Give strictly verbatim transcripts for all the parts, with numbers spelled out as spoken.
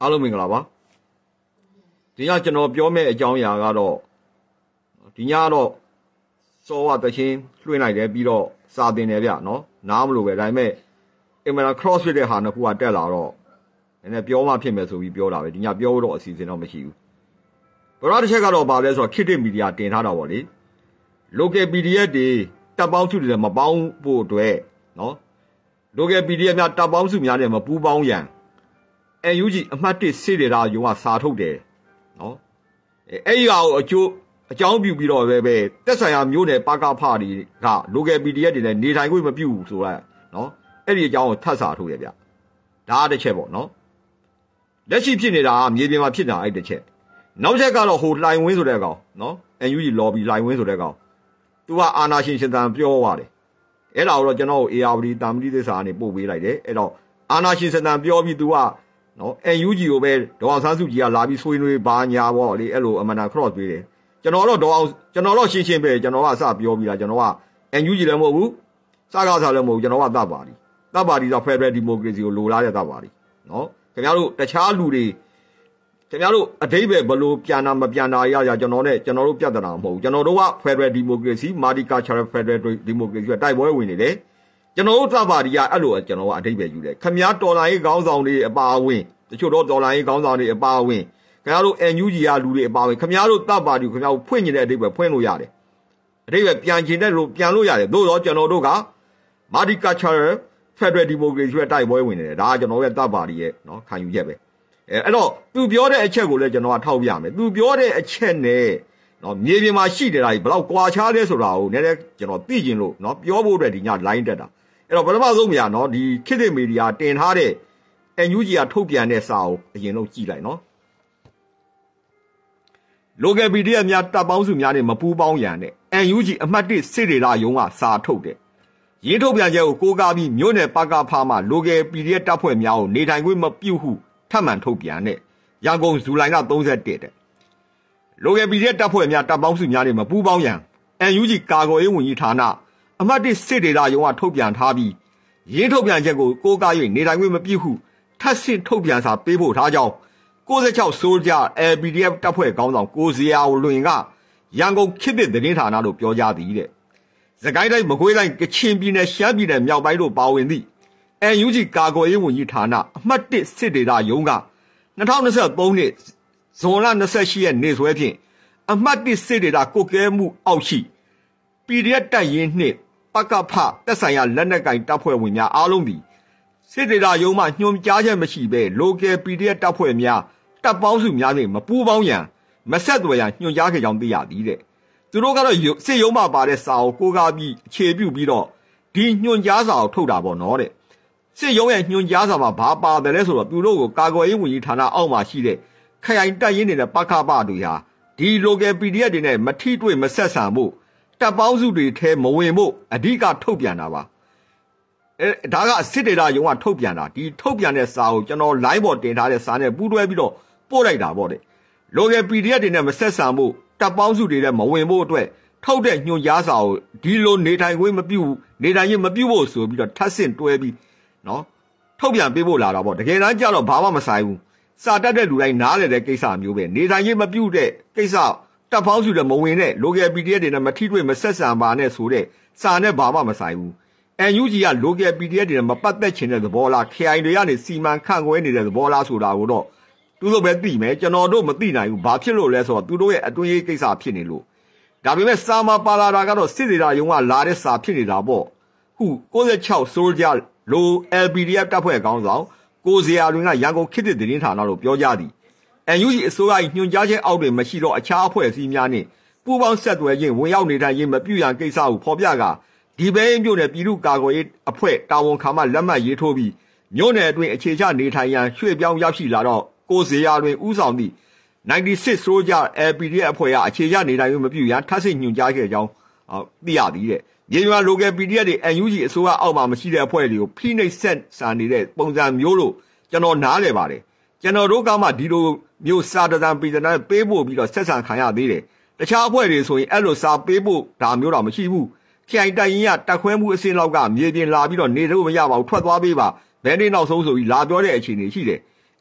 အားလုံးမင်္ဂလာပါဒီညကျွန်တော်ပြောမယ့်အကြောင်းအရာကတော့ဒီညတော့စောဝတချင်းလွှင့်လိုက်တယ်ပြီးတော့စာတင်တယ်ဗျနော်နားမလို့ပဲဒါပေမဲ့အင်မန် cross ဖြစ်တဲ့ဟာနှစ်ခုကတက်လာတော့နည်းနည်းပြောမှဖြစ်မယ်ဆိုပြီးပြောတာပဲဒီညပြောတော့အစီအစဉ်တော့မရှိဘူးဘရတစ်ချက်ကတော့ဗာလဲဆိုတော့ခေတ်တစ်မီဒီယာတင်ထားတာပေါ့လေ local ပီ ဒီ အက်ဖ် တွေတပ်ပေါင်းစုတွေမပေါင်းဖို့အတွက်နော် local ပီ ဒီ အက်ဖ် များတပ်ပေါင်းစုများနဲ့မပူးပေါင်းရန် အန် ယူ ဂျီ အမှတ်တစ်စစ်ဒေတာရုံးကစာထုတ်တယ်နော်အဲ့ဒီဟာကိုအကျိုးအကြောင်းပြုပြီးတော့ပဲပဲတက်ဆိုင်ရာမျိုးနယ်ပကဖတွေက local ပီ ဒီ အက်ဖ် တွေနဲ့နေထိုင်ခွင့်မပြုဘူးဆိုတာနော်အဲ့ဒီအကြောင်းကိုထပ်စာထုတ်ရဗျဒါတစ်ချက်ပေါ့နော်လက်ရှိဖြစ်နေတာကမြေပြင်မှာဖြစ်တာအဲ့တစ်ချက်နောက်ချက်ကတော့ဟိုလှိုင်ဝင်းဆိုတဲ့ကောင်နော် အန် ယူ ဂျီ lobby လှိုင်ဝင်းဆိုတဲ့ကောင်သူကအာနာရှင်ရှင်တန်ပြောသွားတယ်အဲ့ဒါကိုတော့ကျွန်တော် အေ အာရ် ဗီ တာမတိသစ္စာကနေပို့ပေးလိုက်တယ်အဲ့တော့အာနာရှင်ရှင်တန်ပြောပြီးသူကနော် အန် ယူ ဂျီ ကိုပဲဒေါအောင်ဆန်းစုကြည်ကလာပြီးဆွေးနွေးပါညာပေါ့လေအဲ့လိုအမနာ cross ပေးတယ်ကျွန်တော်တော့ဒေါအောင်ကျွန်တော်တော့ရှင်းရှင်းပဲကျွန်တော်ကအစပြောပြီးတာကျွန်တော်က အန် ယူ ဂျီ လည်းမဟုတ်ဘူးစကားစားလည်းမဟုတ်ဘူးကျွန်တော်ကတပ်ပါတီတပ်ပါတီဆို Federal Democracy ကိုလိုလားတဲ့တပ်ပါတီနော်ခင်ဗျားတို့တခြားလူတွေခင်ဗျားတို့အတိတ်ပဲဘလို့ပြန်တာမပြန်တာရရကျွန်တော်နဲ့ကျွန်တော်တို့ပြဿနာမဟုတ်ဘူးကျွန်တော်တို့က Federal Democracy Multicultural Federal Democracy ကတိုက်ပွဲဝင်နေတယ်ကျွန်တော်တို့တပ်ပါတီကအဲ့လိုကျွန်တော်ကအတိတ်ပဲယူတယ်ခင်ဗျားတော်လိုင်းရေးခေါင်းဆောင်တွေအပါအဝင်တချို့တော့ဒေါ်လာရေးခေါင်းဆောင်တွေအပါအဝင်ခင်ဗျားတို့ အန် ယူ ဂျီ ကလူတွေအပါအဝင်ခင်ဗျားတို့တပ်ပါတီခင်ဗျားတို့ဖွင့်နေတဲ့အတိတ်ပဲဖွင့်လို့ရတယ်အတိတ်ပဲပြန်ကျင်တဲ့လို့ပြန်လို့ရတယ်သို့တော့ကျွန်တော်တို့က Multicultural Federal Democracy ရဲ့တိုက်ပွဲဝင်နေတယ်ဒါကကျွန်တော်ရဲ့တပ်ပါတီရဲ့နော်ခံယူချက်ပဲအဲအဲ့တော့သူပြောတဲ့အချက်ကိုလည်းကျွန်တော်ကထောက်ပြမယ်သူပြောတဲ့အချက်နဲ့နော်မြေပြင်မှာရှိနေတာကြီးဘယ်တော့ကွာခြားလဲဆိုတာကိုနည်းနည်းကျွန်တော်သိကျင်လို့နော်ပြောဖို့အတွက်ဒီည line တက်တာအဲ့တော့ပထမဆုံးမြာနော်ဒီခေတ်သစ်မီဒီယာတင်ထားတဲ့ အန် ယူ ဂျီ ကထုတ်ပြန်တဲ့စာကိုအရင်ဆုံးကြည့်လိုက်နော် local ပီ ဒီ အက်ဖ် များတပ်ပေါင်းစုများနဲ့မပူးပေါင်းရန်နဲ့ အန် ယူ ဂျီ အမှတ်တစ်စစ်ဒေတာရုံးကစာထုတ်တယ်ရင်းထုတ်ပြန်ချက်ကိုကိုးကားပြီးမြို့နယ်ပကဖမှ local ပီ ဒီ အက်ဖ် တပ်ဖွဲ့များကိုနေထိုင်ခွင့်မပြုဟုထပ်မံထုတ်ပြန်တဲ့ရန်ကုန်ဇူလိုင်လသုံး၁တဲ့ local ပီ ဒီ အက်ဖ် တပ်ဖွဲ့များတပ်ပေါင်းစုများနဲ့မပူးပေါင်းရန် အန် ယူ ဂျီ ကာကွယ်ရေးဝန်ကြီးဌာနအမှတ်တစ်စစ်ဒေတာရုံးကထုတ်ပြန်ထားပြီးရင်းထုတ်ပြန်ချက်ကိုကိုးကား၍နေထိုင်ခွင့်မပြုဟုထပ်ဆင့်ထုတ်ပြန်စာပေးဖို့ထားကြောင်းကိုးဆယ်ခြောက် Soldier အဲ ပီ ဒီ အက်ဖ် တပ်ဖွဲ့ခေါင်းဆောင်ကိုဇေယျာလွင်ကရန်ကုန်ခေတ်သစ်သတင်းဌာနတို့ပြောကြားသည်တဲ့စကိုင်းတိုင်းမကွေးတိုင်းကချင်ပြည်နယ်ရှမ်းပြည်နယ်မြောက်ပိုင်းတို့ပါဝင်သည့် အန် ယူ ဂျီ ကာကွယ်ရေးဝန်ကြီးဌာနအမှတ်တစ်စစ်ဒေတာရုံးက၂၀၂၃နှစ်ဇွန်လ၂၈ရက်နေ့စွဲဖြင့်အမှတ်တစ်စစ်ဒေတာကုတ်ကဲမှုအောက်ရှိ ပီ ဒီ အက်ဖ် တပ်ရင်းနှင့်ပကဖသက်ဆိုင်ရာလက်နက်ကင်တပ်ဖွဲ့ဝင်များအားလုံးသည်စစ်ဒေတာရုံးမှညွှန်ကြားချက်မရှိဘဲ local ပီ ဒီ အက်ဖ် တပ်ဖွဲ့များတပ်ပေါင်းစုများနှင့်မပူးပေါင်းရန်မဆက်သွယ်ရန်ညွှန်ကြားခဲ့ကြောင်းသိရသည်တဲ့သူတို့ကတော့စစ်ရုံးမှပါတဲ့စာကိုကိုးကားပြီးအခြေပြုပြီးတော့ဒီညွှန်ကြားစာကိုထုတ်တာပေါ့နော်တဲ့စစ်ရုံးရဲ့ညွှန်ကြားစာမှာဘာပါတယ်လဲဆိုတော့သူတို့ကိုကာကွယ်ရေးဝန်ကြီးဌာနအောက်မှာရှိတဲ့ခရိုင်တပ်ရင်းတွေနဲ့ပကဖတွေဟာဒီ local ပီ ဒီ အက်ဖ် တွေနဲ့မထိတွေ့မဆက်ဆံဖို့တပ်ပေါင်းစုတွေထဲမဝင်ဖို့အဓိကထုတ်ပြန်တာပါအဲဒါကစစ်ဒေတာရုံးကထုတ်ပြန်တာဒီထုတ်ပြန်တဲ့စာကိုကျွန်တော် line ပေါ်တင်ထားတဲ့စာနဲ့ပူးတွဲပြီးတော့ပို့လိုက်တာပေါ့တဲ့ local ပီ ဒီ အက်ဖ် တွေနဲ့မဆက်ဆံဖို့တပ်ပေါင်းစုတွေထဲမဝင်ဖို့အတွက်ထုတ်တဲ့ညွှန်ကြားစာကိုဒီလိုနေထိုင်ခွင့်မပြုနေထိုင်ရင်မပြုဖို့ဆိုပြီးတော့ထပ်ဆင့်တွဲပြီးနော်ထုတ်ပြန်ပေးဖို့လာတာပေါ့တကယ်တမ်းကျတော့ဘာမှမဆိုင်ဘူးစာတတ်တဲ့လူတိုင်းနားလည်တဲ့ကိစ္စမျိုးပဲနေထိုင်ရင်မပြုတဲ့ကိစ္စတပ်ပေါင်းစုတွေမဝင်တဲ့ local ပီ ဒီ အက်ဖ် တွေနဲ့မထိတွေ့မဆက်ဆံပါနဲ့ဆိုတဲ့စာနဲ့ဘာမှမဆိုင်ဘူး အန် ယူ ဂျီ က local ပီ ဒီ အက်ဖ် တွေနဲ့မပတ်သက်ချင်တဲ့သဘောလားခရိုင်တွေကနေစီမံခန့်ခွဲနေတဲ့သဘောလားဆိုတာကိုတော့သူတို့ပဲသိမယ်ကျွန်တော်တို့မသိနိုင်ဘူးဘာဖြစ်လို့လဲဆိုတော့သူတို့ရဲ့အတွင်းရေးကိစ္စဖြစ်နေလို့ဒါပေမဲ့စာမပါလာတာကတော့စစ်ဒေတာရုံးကလာတဲ့စာဖြစ်နေတာပေါ့ခုကိုးဆယ်ခြောက် Soldier လို အဲ ပီ ဒီ အက်ဖ် တပ်ဖွဲ့ခေါင်းဆောင်ကိုဇေယျာလွင်ကရန်ကုန်ခေတ်သစ်သတင်းဌာနတို့ပြောကြားသည် အန် ယူ ဂျီ အစိုးရ၏ညွှန်ကြားချက်အောက်တွင်မရှိတော့အခြားအဖွဲ့အစည်းများနှင့်ပူးပေါင်းဆက်သွယ်ခြင်းဝင်ရောက်နေထိုင်ခြင်းမပြုရန်ကိစ္စဟုဖော်ပြကာဒီပဲမြို့နယ်ပြည်သူ့ကာကွယ်ရေးအဖွဲ့တာဝန်ခံမှလက်မှတ်ရေးထိုးပြီးမြို့နယ်အတွင်းအခြေချနေထိုင်ရန်ရွှေ့ပြောင်းရောက်ရှိလာတော့ကိုဇေယျာတွင်ဦးဆောင်သည့်ninety-six ဆိုကြ အဲ ပီ ဒီ အက်ဖ် အဖွဲ့ကအခြေချနေထိုင်ခြင်းမပြုရန်ထပ်ဆင့်ညွှန်ကြားခဲ့ကြောင်းသိရသည်တဲ့မြေပြင်မှာ local ပီ ဒီ အက်ဖ် တွေ အန် ယူ ဂျီ အစိုးရအောက်မှာမရှိတဲ့အဖွဲ့တွေကိုဖိနှိပ်ဆက်ဆံနေတဲ့ပုံစံမျိုးလို့ကျွန်တော်နားလည်ပါတယ်ကျွန်တော်တို့ကမှဒီလိုမျိုးစာတံပြည်တံပေးဖို့ပြီးတော့ဆက်ဆံခံရသေးတယ်တခြားအဖွဲ့တွေဆိုရင်အဲ့လိုစာပေးဖို့ဒါမျိုးတော့မရှိဘူးခရိုင်တိုင်ရင်ကတက်ခွဲမှုအစင်းလောက်ကမြေပြင်လာပြီးတော့နေလို့မရပါဘူးထွက်သွားပေးပါဘယ်နေ့နောက်ဆုံးဆိုပြီးလာပြောတဲ့အခြေအနေရှိတယ်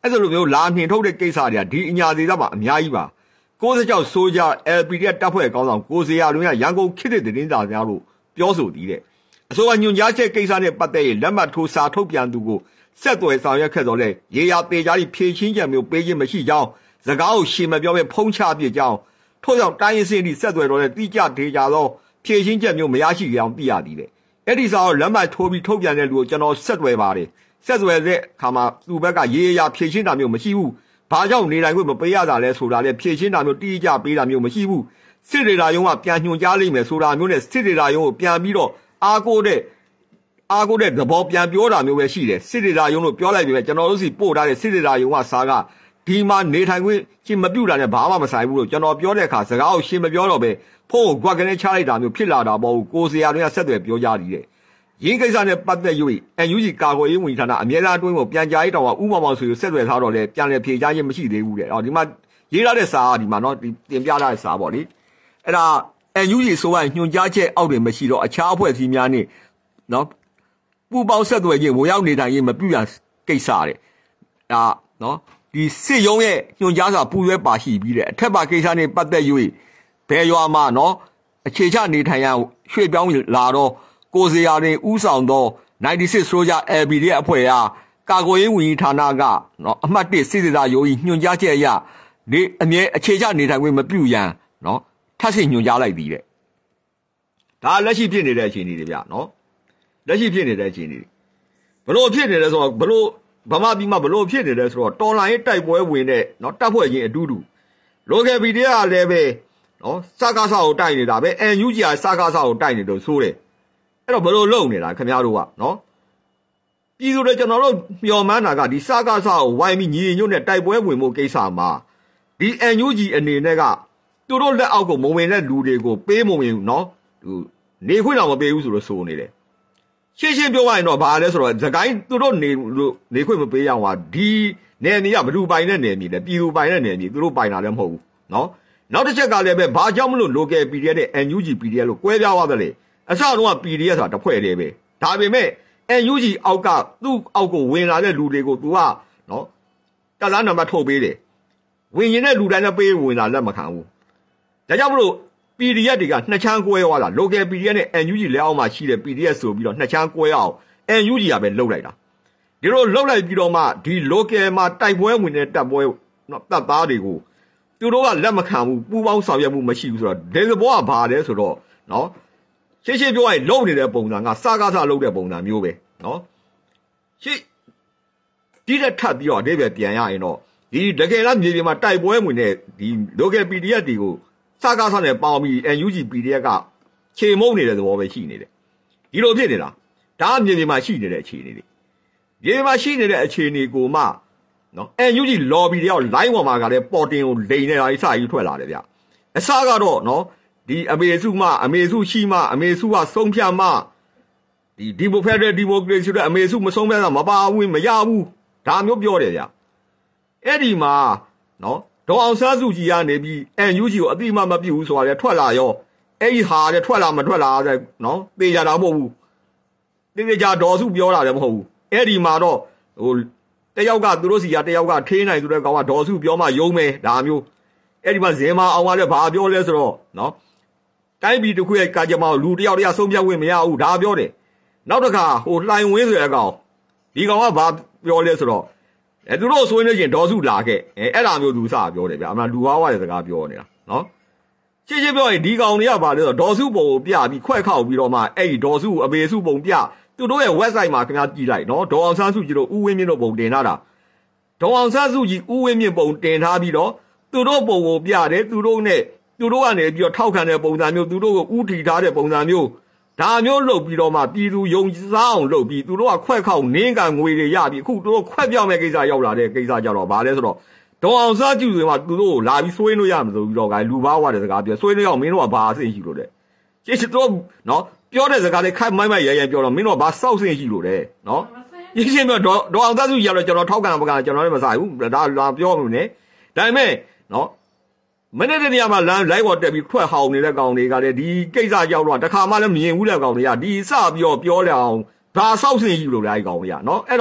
အဲ့ဒါလိုမျိုးလာနှင်ထုတ်တဲ့ကိစ္စတွေကဒီအညာဒေသမှာအများကြီးပါကိုးစကြောက်ဆိုကြ L P D F တပ်ဖွဲ့ကောင်းဆောင်ကိုစရာလွင်ကရန်ကုန်ခေတ်တဲ့သတင်းစာများလို့ပြောဆိုသည်တဲ့အဆိုအညွန်ကြားချက်ကိစ္စနဲ့ပတ်သက်ရင်လက်မှတ်ထိုးစာထုတ်ပြန်သူကိုဆက်သွယ်ဆောင်ရွက်ခဲ့တော့လေရေယာတေကြားဖြည့်ချင်းချက်မျိုးပေးခြင်းမရှိကြောင်းစကားကိုရှင်းမပြောဘဲဖုံးချပြကြောင်းထို့ကြောင့်တိုင်းရင်းစင်းသည့်ဆက်သွယ်တော့လေတိကျဒေကြသောဖြည့်ချင်းချက်မျိုးမရရှိကြောင်းသိရသည်တဲ့အဲ့ဒီစာကိုလက်မှတ်ထိုးပြီးထုတ်ပြန်တဲ့လူကိုကျွန်တော်ဆက်သွယ်ပါတယ်ဆက်သွယ်တဲ့အခါမှာသူ့ဘက်ကရေယာဖြည့်ချင်းတာမျိုးမရှိဘူးဘာကြောင့်နေတိုင်းကိုမပေးရတာလဲဆိုတာလေဖြည့်ချင်းတာမျိုးတိကျပေးတာမျိုးမရှိဘူးစစ်ဒေတာယုံကပြန်ညွှန်ကြားလိမ့်မယ်ဆိုတာမျိုးနဲ့စစ်ဒေတာယုံကိုပြန်ပြီးတော့အားကိုးတဲ့အားကိုးတဲ့သဘောပြန်ပြောတာမျိုးပဲရှိတယ်စစ်ဒေတာယုံလို့ပြောလိုက်ပြီပဲကျွန်တော်တို့စီပို့ထားတဲ့စစ်ဒေတာယုံကစာကဒီမှာနေထိုင်ခွင့်ရှင်းမပြူတာနဲ့ဘာမှမဆိုင်ဘူးလို့ကျွန်တော်ပြောတဲ့အခါစကားကိုရှင်းမပြောတော့ပဲဖုန်းကိုကွက်ကနေချလိုက်တာမျိုးဖြစ်လာတာပေါ့ကိုစရာတွေကဆက်သွယ်ပြောကြသည်တဲ့ရင်းကိစ္စနဲ့ပတ်သက်၍အန်ယူဂျီကာကွယ်ရေးဝန်ကြီးဌာနအမြဲတမ်းအတွင်းကိုပြန်ကြားရေးတောင်ကဥပမာဆိုရဆက်သွယ်ထားတော့လေပြန်လည်ဖြေကြားခြင်းမရှိသေးဘူးတဲ့အော်ဒီမှာရေးထားတဲ့စာကဒီမှာနော်ဒီတင်ပြထားတဲ့စာပေါ့လေအဲ့ဒါအန်ယူဂျီဆိုကညွှန်ကြားချက်အောက်တွင်မရှိတော့အခြားအဖွဲ့အစည်းများနဲ့နော်ပူပေါင်းဆက်သွယ်ခြင်းဝင်ရောက်နေတိုင်းရင်မပြူရကိစ္စတဲ့ဒါနော်ဒီစစ်ရုံးရဲ့ညွှန်ကြားစာပူရဲပါရှိပြီးတဲ့အထက်ပါကိစ္စနဲ့ပတ်သက်၍ဘယ်ရွာမှာနော်အခြေချနေထိုင်ရန်ရွှေ့ပြောင်းလာတော့ကိုစရာတွင်ဥဆောင်သောninety-six ဆိုကြ L P D F အဖွဲ့အားကာကွယ်ရေးဝန်ကြီးဌာနကနော်အမှတ်oneစစ်စစ်သားရုံးညွှန်ကြားချက်အရနေအမြဲအခြေချနေထိုင်ခွင့်မပြုရန်နော်ထပ်ဆင့်ညွှန်ကြားလိုက်သည်တဲ့ဒါလက်ရှိဖြစ်နေတဲ့အခြေအနေတွေဗျနော်လက်ရှိဖြစ်နေတဲ့အခြေအနေတွေဘလို့ဖြစ်နေလဲဆိုတော့ဘလို့ဗမာပြည်မှာဘလို့ဖြစ်နေလဲဆိုတော့တော်လိုင်းရေးတိုက်ပွဲဝင်တဲ့နော်တပ်ဖွဲ့ချင်းအတူတူ local P D F ကလည်းပဲနော်စကားစာကိုတိုက်နေတာပဲ N U G ကစကားစာကိုတိုက်နေလို့ဆိုတယ်အဲ့တော့ဘလို့လုံနေတာခင်ဗျားတို့ကနော်ပြည်သူတွေကျွန်တော်တို့မျှော်မှန်းတာကဒီစကားစာကိုဝိုင်းပြီးညီညွတ်တဲ့တိုက်ပွဲဝင်မှုကိစ္စမှာဒီ N U G အနေနဲ့ကသူတို့လက်အောက်ကိုမဝင်တဲ့လူတွေကိုပေးမဝင်နော်သူနေခွင့်တော့မပေးဘူးဆိုလို့ဆိုနေတယ်ရှင်းရှင်းပြောရရင်တော့ဘာလဲဆိုတော့သခိုင်းသူတို့နေလို့နေခွင့်မပေးရအောင်ဟာဒီနယ်မြေကဘလူပိုင်တဲ့နယ်မြေလေပြည်သူပိုင်တဲ့နယ်မြေသူတို့ပိုင်တာလည်းမဟုတ်ဘူးနော်နောက်တစ်ချက်ကလည်းပဲဘာကြောင့်မလို့ local P D F နဲ့ N U G P D F လို့ကွဲပြားသွားတယ်လေအစတုန်းက P D F ဆိုတာတစ်ဖွဲ့တည်းပဲဒါပေမဲ့ N U G အောက်ကသူ့အောက်ကိုဝင်လာတဲ့လူတွေကို तू ကနော်တလားနံပါတ်ထုတ်ပေးတယ်ဝင်ရင်တဲ့လူတိုင်းလည်းပေးဝင်လာလက်မခံဘူးဒါကြောင့်မလို့ P D F တွေကနှစ်ချမ်းကွဲသွားတာ local P D F နဲ့ N U G လက်အောက်မှာရှိတဲ့ P D F ဆိုပြီးတော့နှစ်ချမ်းကွဲအောင် N U G ကပဲလှုပ်လိုက်တာဒီလိုလှုပ်လိုက်ပြီးတော့မှဒီ local မှာတိုက်ပွဲဝင်တဲ့တပ်ပွဲနော်တပ်သားတွေကိုသူတို့ကလက်မခံဘူးပူပေါင်းဆောင်ရွက်မှုမရှိဘူးဆိုတော့ဒေသဘောကဘာလဲဆိုတော့နော်ရှင်းရှင်းပြောရင်လုံနေတဲ့ပုံစံကစကားစားလုံတဲ့ပုံစံမျိုးပဲနော်ရှင်းဒီတက်ထပ်ပြီးတော့အဓိပ္ပာယ်ပြန်ရရင်တော့ဒီတကယ်လားမြေပြင်မှာတိုက်ပွဲဝင်တဲ့ဒီ local P D F တွေကိုစကားစားနဲ့ပေါင်းပြီး N U G P D F ကခြေမုံနေတဲ့သဘောပဲရှိနေတယ်ဒီလိုဖြစ်နေတာဒါကမြေပြင်မှာရှိနေတဲ့အခြေအနေတွေမြေပြင်မှာရှိနေတဲ့အခြေအနေကိုမှနော် N U G lobby တယောက် line ပေါ်မှာကလည်းပေါ်တင်ကိုလိန်နေတာကြီးစကြီးထွက်လာတယ်ဗျအစားကတော့နော်ဒီအမေစုမှအမေစုရှိမှအမေစုကဆုံးဖြတ်မှဒီဒီမိုဖက်ဒရယ်ဒီမိုကရေစီဆိုတဲ့အမေစုမဆုံးဖြတ်တာမပါဘူးမရဘူးဒါမျိုးပြောတယ်ဗျအဲ့ဒီမှာနော်ဒေါအောင်ဆန်းစုကြည်ကနေပြီး N U G ကိုအတိအမှမပြုတ်ဘူးဆိုတာလေထွက်လာရောအဲ့ဒီဟာလေထွက်လာမထွက်လာတဲ့နော်သေချာတာမဟုတ်ဘူးသေသေချာဒေါ်စုပြောတာလည်းမဟုတ်ဘူးအဲ့ဒီမှာတော့ဟိုတယောက်ကသူတို့စီကတယောက်ကထေးနိုင်ဆိုတဲ့ကောင်ကဒေါ်စုပြောမှယုံမယ်ဒါမျိုးအဲ့ဒီမှာဇင်မာအောင်ကလည်းဘာပြောလဲဆိုတော့နော်တိုင်းပြည်တစ်ခုရဲ့ကာကြမောလူတယောက်တယောက်ဆုံးဖြတ်ဝင်မရဘူးဒါပြောတယ်နောက်တစ်ခါဟိုလှိုင်ဝင်းဆိုတဲ့ကောင်ဒီကောင်ကဘာပြောလဲဆိုတော့အဲသူတို့ဆိုရင်လည်းရှင်ဒေါ်စုလာခဲ့အဲအဲ့ဒါမျိုးသူစပြောတယ်ဗျအမှန်လူဝါးဝါတဲ့စကားပြောနေတာနော်ရှင်းရှင်းပြောရင်ဒီကောင်တွေကဘာလဲဆိုတော့ဒေါ်စုပုံကိုပြပြီးခွဲခောက်ပြီးတော့မှအဲ့ဒီဒေါ်စုအမေစုပုံပြသူတို့ရဲ့ website မှာခင်ဗျားကြည့်လိုက်နော်ဒေါ်အောင်ဆန်းစုကြည်တို့ဦးဝင်းမြင့်တို့ပုံတင်ထားတာဒေါ်အောင်ဆန်းစုကြည်ဦးဝင်းမြင့်ပုံတင်ထားပြီးတော့သူတို့ပုံကိုပြတယ်သူတို့နဲ့သူတို့ကနေပြီးတော့ထောက်ခံတဲ့ပုံစံမျိုးသူတို့ကိုဥတီထားတဲ့ပုံစံမျိုးဒါမျိုးလုပ်ပြီးတော့မှပြည်သူယုံစားအောင်လုပ်ပြီးသူတို့ကခွက်ခောက်နင်းကန်ငွေတွေရပြီးအခုသူတို့ခွက်ပြောင်းမဲ့ကိစ္စရောက်လာတဲ့ကိစ္စကြတော့ဗာလဲဆိုတော့ဒေါ်အောင်ဆန်းစုကြည်ကသူတို့ကိုလာပြီးဆွေးနွေးရမှာဆိုပြီးတော့ကလူဘာဝတဲ့စကားပြောဆွေးနွေးအောင်မင်းတို့ကဘာအဆင့်ရှိလို့လဲရှင်းရှင်းတော့နော်ပြောတဲ့စကားတွေခိုက်မိုင်းမိုင်းရရပြောတော့မင်းတို့ကဘာစောက်ဆင့်ရှိလို့လဲနော်ရှင်းရှင်းပြောဒေါ်ဒေါ်အောင်ဆန်းစုကြည်ကတော့ကျွန်တော်ထောက်ခံပကကျွန်တော်လည်းမဆိုင်ဘူးဒါလာပြောလို့ ਨੇ ဒါပေမဲ့နော်မနေ့တည်းကမှလမ်းလိုက်ပေါ်တက်ပြီးထွက်ဟောင်းနေတဲ့ကောင်တွေကလည်းဒီကိစ္စကြောက်တော့တခါမှလည်းမြင်ဘူးတဲ့ကောင်တွေကဒီစပြီးတော့ပြောလဲအောင်ဒါဆောက်ဆင်ရှိလို့လည်းအဲကောင်တွေကနော်အဲ့တော့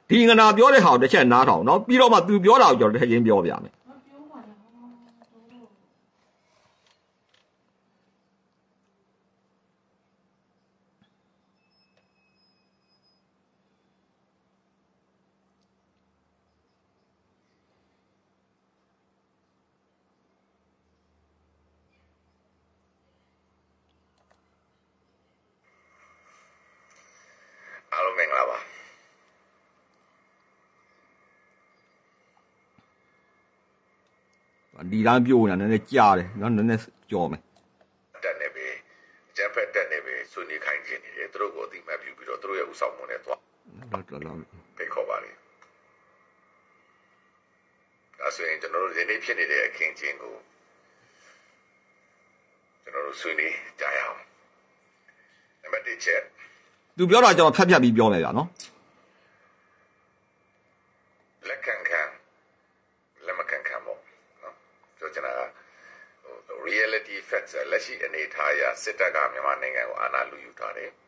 ဒီငနာပြောတဲ့ဟာတစ်ချက်နားထောင်နော်ပြီးတော့မှသူပြောတာကိုကျွန်တော်တစ်ချက်ချင်းပြောပြမယ်အားလုံးမင်္ဂလာပါဒီလမ်းပြိုးနေတာနည်းနည်းကြားတယ်နော်နည်းနည်းကြော်မယ်တက်နေပြီကျန်ဖက်တက်နေပြီဆွေးနွေးခိုင်းခြင်းနေတယ်သူတို့ကိုအတိမတ်ပြုပြီးတော့သူတို့ရဲ့ဥဆောင်မှုနဲ့သွားတော့တော်တော်ဖိတ်ခေါ်ပါလေဒါဆိုရင်ကျွန်တော်တို့ဒီနေ့ဖြစ်နေတဲ့အခင်းချင်းကိုကျွန်တော်တို့ဆွေးနွေးကြရအောင်နံပါတ်တစ်ချက်သူပြောတာကျွန်တော်ဖြတ်ဖြတ်ပြီးပြောမယ်ဗျာနော်လက်ခံခံလက်မခံခံပေါ့နော်ဆိုကျွန်တော်ဟို reality facts လက်ရှိအနေအထားအရစစ်တပ်ကမြန်မာနိုင်ငံကိုအာဏာလုယူထားတယ်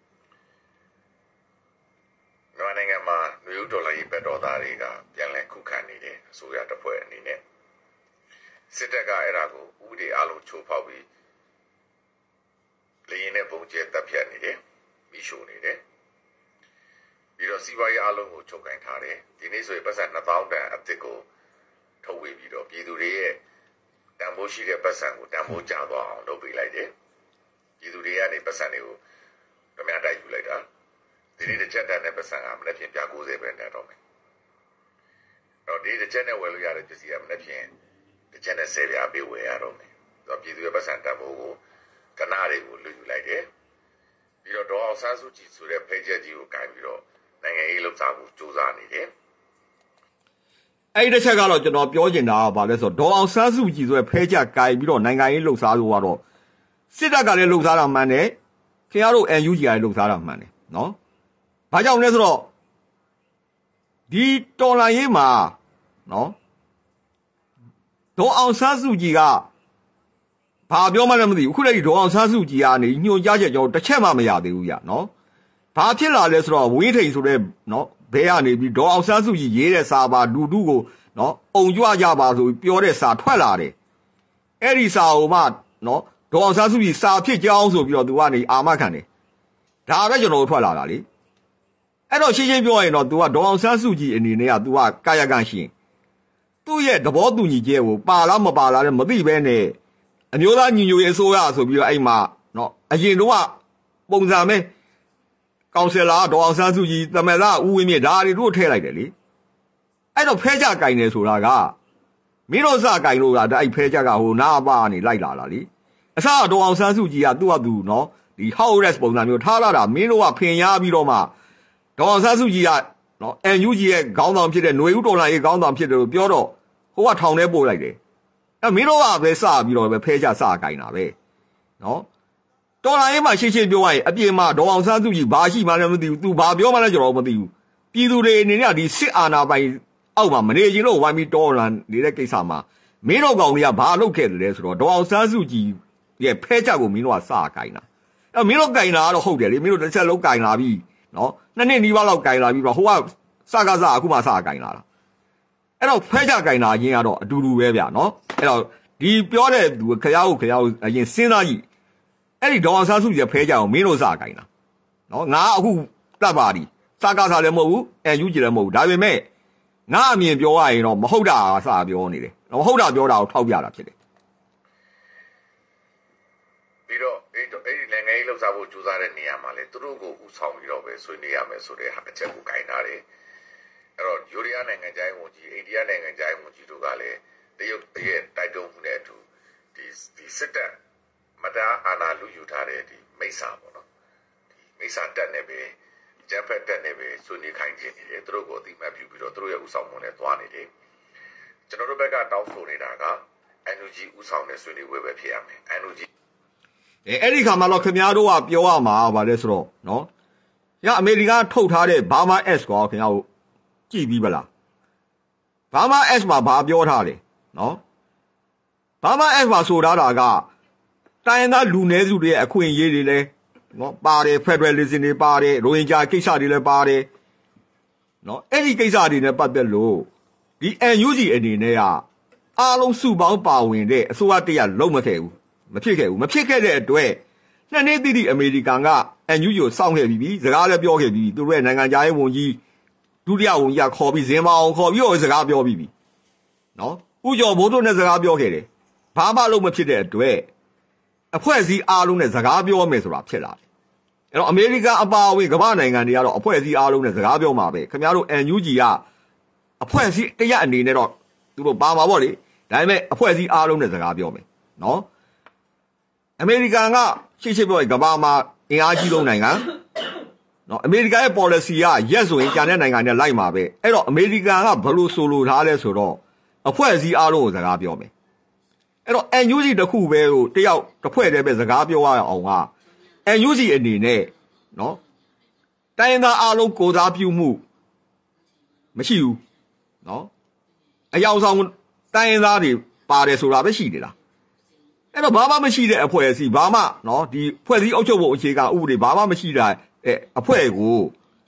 မြန်မာနိုင်ငံမှာနယူးဒေါ်လာရေးဘက်တော်သားတွေကပြန်လည်ခုခံနေတယ်အစိုးရတပ်ဖွဲ့အနေနဲ့စစ်တပ်ကအဲ့ဒါကိုဥပဒေအလုံးချိုးဖောက်ပြီးလေရင်နဲ့ပုံကျဲတပ်ဖြတ်နေတယ်မိရှို့နေတယ်ပြီးတော့စီးပွားရေးအလုံးကိုချုပ်ကိုင်ထားတယ်ဒီနေ့ဆိုရင်ပတ်စံနှစ်သောင်းတန်အသစ်ကိုထုတ်ဝေပြီးတော့ပြည်သူတွေရဲ့တန်ဖိုးရှိတဲ့ပတ်စံကိုတန်ဖိုးကျသွားအောင်လုပ်ပေးလိုက်တယ်ပြည်သူတွေကနေပတ်စံတွေကိုဓမြတိုက်ယူလိုက်တာဒီနေ့တစ်ချက်တန်တဲ့ပတ်စံကမနေ့ပြင်ပြ၉၀ပဲနဲ့တော့မယ်တော့ဒီတစ်ချက်နဲ့ဝယ်လို့ရတဲ့ပစ္စည်းကမနေ့ပြင်တစ်ချက်နဲ့၁၀ပြားပေးဝယ်ရတော့မယ်တော့ပြည်သူရဲ့ပတ်စံတန်ဖိုးကိုကနာတွေကိုလူယူလိုက်တယ်ပြီးတော့ဒေါ်အောင်ဆန်းစုကြည်ဆိုတဲ့ဖိတ်ချက်ကြီးကိုကိုင်ပြီးတော့နိုင်ငံရေးလှုပ်ရှားမှုစူးစမ်းနေတယ်အဲ့ဒီတစ်ချက်ကတော့ကျွန်တော်ပြောချင်တာကဘာလဲဆိုတော့ဒေါ်အောင်ဆန်းစုကြည်ဆိုတဲ့ဖိတ်ချက်ကိုင်ပြီးတော့နိုင်ငံရေးလှုပ်ရှားလို့ကတော့စစ်တပ်ကလည်းလှုပ်ရှားတာမှန်တယ်ခင်ဗျားတို့ အန် ယူ ဂျီ ကလည်းလှုပ်ရှားတာမှန်တယ်နော်ဘာကြောင့်လဲဆိုတော့ဒီတော်လှန်ရေးမှာနော်ဒေါ်အောင်ဆန်းစုကြည်ကဘာပြောမှလည်းမသိဘူးအခုလည်းဒီဒေါ်အောင်ဆန်းစုကြည်ကနေညွှန်ကြားချက်ကျွန်တော်တစ်ချက်မှမရသေးဘူးဗျနော်ဘာဖြစ်လာလဲဆိုတော့ဝင်းထိန်ဆိုတဲ့နော်ဘဲကနေပြီးဒေါ်အောင်ဆန်းစုကြည်ရေးတဲ့စာပါဒူတူကိုနော်အုံကြွကြပါဆိုပြီးပြောတဲ့စာထွက်လာတယ်အဲ့ဒီစာကိုမှနော်ဒေါ်အောင်ဆန်းစုကြည်စာဖြစ်ကြောင်းဆိုပြီးတော့သူကနေအာမခံတယ်ဒါပဲကျွန်တော်တို့ထွက်လာတာလေအဲ့တော့ရှင်းရှင်းပြောရင်တော့ तू ကဒေါ်အောင်ဆန်းစုကြည်အနေနဲ့က तू ကကာယကံရှင်သူ့ရဲ့သဘောတူညီချက်ကိုပါလားမပါလားလည်းမသိဘဲနဲ့အမျိုးသားညီညွတ်ရေးအစိုးရဆိုပြီးတော့အဲ့မှာနော်အရင်တော့ပုံစံမဲကောင်ဆယ်လာဒေါ်အောင်ဆန်းစုကြည်သမ္မတဦးဝင်းမြင့်ဒါတွေတို့ထည့်လိုက်တယ်လေအဲ့တော့ဖဲကြကင်နေဆိုတာကမင်းတို့စကင်လို့ကအဲ့ဖဲကြကဟိုနာပါနေလိုက်လာတာလေအစဒေါ်အောင်ဆန်းစုကြည်ကသူ့ဟာသူနော်ဒီ house arrest ပုံစံမျိုးထားလာတာမင်းတို့ကဖင်ရပြီးတော့မှဒေါ်အောင်ဆန်းစုကြည်ကနော် အန် ယူ ဂျီ ရဲ့ခေါင်းဆောင်ဖြစ်တဲ့ຫນွေဦးတော်လှန်ရေးခေါင်းဆောင်ဖြစ်တယ်လို့ပြောတော့ဟိုကထောင်ထဲပို့လိုက်တယ်အဲ့မင်းတို့ကပဲစပြီးတော့ပဲဖဲကြစကင်တာပဲနော်တော်လှန်ရေးမှာရှင်းရှင်းပြောရရင်အပြင်မှာဒေါ်အောင်ဆန်းစုကြည်ဘာရှိမှလည်းမသိဘူး तू ဘာပြောမှလည်းကျွန်တော်မသိဘူးပြည်သူတွေအနေနဲ့ဒီစစ်အာဏာပိုင်အောက်မှာမနေရင်တော့ဝိုင်းပြီးတော်လှန်နေတဲ့ကိစ္စမှာမင်းတို့ကောင်တွေကဘာလုပ်ခဲ့တယ်လဲဆိုတော့ဒေါ်အောင်ဆန်းစုကြည်ရဲ့ဖဲကြကိုမင်းတို့ကစကင်တာအဲ့မင်းတို့ကင်တာကတော့ဟုတ်တယ်လေမင်းတို့တစ်ချက်လုံးကင်လာပြီးနော်နှစ်နှစ်နီးပါးလောက်ကင်လာပြီးတော့ဟိုကစကားစအခုမှစကင်လာတာအဲ့တော့ဖဲကြကင်တာချင်းကတော့အတူတူပဲဗျာနော်အဲ့တော့ဒီပြောတဲ့သူခရကိုခရကိုအရင်စဉ်းစားကြည့်အဲ့ဒီဒေါ်အောင်ဆန်းစုကြည်ဖဲကြအောင်မင်းတို့စကင်တာနော်ငါအခုတတ်ပါသည်စကားစားလည်းမဟုတ်ဘူးအန်ယူဂျီလည်းမဟုတ်ဘူးဒါပေမဲ့ငါအမြင်ပြောရရင်တော့မဟုတ်တာစပြောနေတယ်မဟုတ်တာပြောတာကိုထောက်ပြတာဖြစ်တယ်ပြီးတော့အဲ့တော့အဲ့ဒီနိုင်ငံရေးလှုပ်ရှားဖို့ကြိုးစားတဲ့နေရာမှာလေသူတို့ကိုဥဆောင်ပြီးတော့ပဲဆွေးနွေးရမယ်ဆိုတဲ့ဟာအချက်ကိုဂိုင်းထားတယ်အဲ့တော့ယူရီးယားနိုင်ငံခြားရေးဝန်ကြီးအိန္ဒိယနိုင်ငံခြားရေးဝန်ကြီးတို့ကလည်းတရုတ်ရဲ့တိုက်တွန်းမှုနဲ့အတူဒီဒီစစ်တပ်မတားအာဏာလူယူထားတဲ့ဒီမိစ္ဆာပေါ့နော်ဒီမိစ္ဆာတက်နေပဲဂျပန်တက်နေပဲဆွေးနွေးခိုင်းခြင်းနေတယ်သူတို့ကိုအတိမတ်ပြုပြီးတော့သူတို့ရဲ့ဥဆောင်မှုနဲ့သွားနေတယ်ကျွန်တော်တို့ဘက်ကတောင်းဆိုနေတာက အန် ယူ ဂျီ ဥဆောင်တဲ့ဆွေးနွေးပွဲပဲဖြစ်ရမယ် အန် ယူ ဂျီအဲအဲ့ဒီခါမှတော့ခင်ဗျားတို့ကပြောရမှာဗါလဲဆိုတော့နော်ရအမေရိကန်ထုတ်ထားတဲ့ Burma S ကောခင်ဗျားတို့ကြည့်ပြီးပလား Burma S မှာဘာပြောထားလဲနော် Burma S မှာဆိုထားတာကတိုင်းရင်းသားလူနည်းစုတွေရဲ့အခွင့်အရေးတွေလည်းနော်ပါတယ် Federalism တွေပါတယ်ရိုဟင်ဂျာကိစ္စတွေလည်းပါတယ်နော်အဲ့ဒီကိစ္စတွေနဲ့ပတ်သက်လို့ဒီ N U G အနေနဲ့ကအားလုံးစုပေါင်းပါဝင်တဲ့အစိုးရတရလုံးမခဲ့ဘူးမဖြစ်ခဲ့ဘူးမဖြစ်ခဲ့တဲ့အတွက်နှစ်နှစ်တိတိအမေရိကန်က N U G ကိုစောင့်ခဲ့ပြီးပြီစကားလည်းပြောခဲ့ပြီးပြီသူတို့ရဲ့နိုင်ငံခြားရေးဝန်ကြီးဒုတိယဝန်ကြီးကခေါ်ပြီးဇင်မာအောင်ခေါ်ပြီးတော့စကားပြောပြီးပြီနော်ဥကျော်ဘိုးတို့နဲ့စကားပြောခဲ့တယ်ဘာမှလုံးမဖြစ်တဲ့အတွက်အဖွဲ့အစည်းအားလုံးနဲ့စကားပြောမယ်ဆိုတာဖြစ်လာတယ်အဲ့တော့အမေရိကန်အပါအဝင်ကမ္ဘာနိုင်ငံတွေကတော့အဖွဲ့အစည်းအားလုံးနဲ့စကားပြောမှာပဲခင်ဗျားတို့ N U G ကအဖွဲ့အစည်းတရက်အနေနဲ့တော့သူတို့ပါမှာပေါ့လေဒါပေမဲ့အဖွဲ့အစည်းအားလုံးနဲ့စကားပြောမယ်နော်အမေရိကန်ကရှေ့ရှေ့ပြောကမ္ဘာမှာအင်အားကြီးဆုံးနိုင်ငံနော်အမေရိကန်ရဲ့ policy ကရက်ဆိုရင်ကျန်တဲ့နိုင်ငံတွေလိုက်မှာပဲအဲ့တော့အမေရိကန်ကဘယ်လိုဆိုလိုထားလဲဆိုတော့အဖွဲ့အစည်းအားလုံးကိုစကားပြောမယ်အဲ့တော့ N U G တခုပဲကိုတယောက်တစ်ဖွဲ့တည်းပဲစကားပြောရအောင်က N U G အနေနဲ့နော်တိုင်းရင်းသားအားလုံးကိုစားပြုမှုမရှိဘူးနော်အယောင်ဆောင်တိုင်းရင်းသားတွေပါတယ်ဆိုတာပဲရှိနေတာအဲ့တော့ဘာမှမရှိတဲ့အဖွဲ့အစည်းဘာမှနော်ဒီဖွဲ့စည်းအုပ်ချုပ်ဖို့အခြေခံဥပဒေဘာမှမရှိတာအဲအဖွဲ့ကို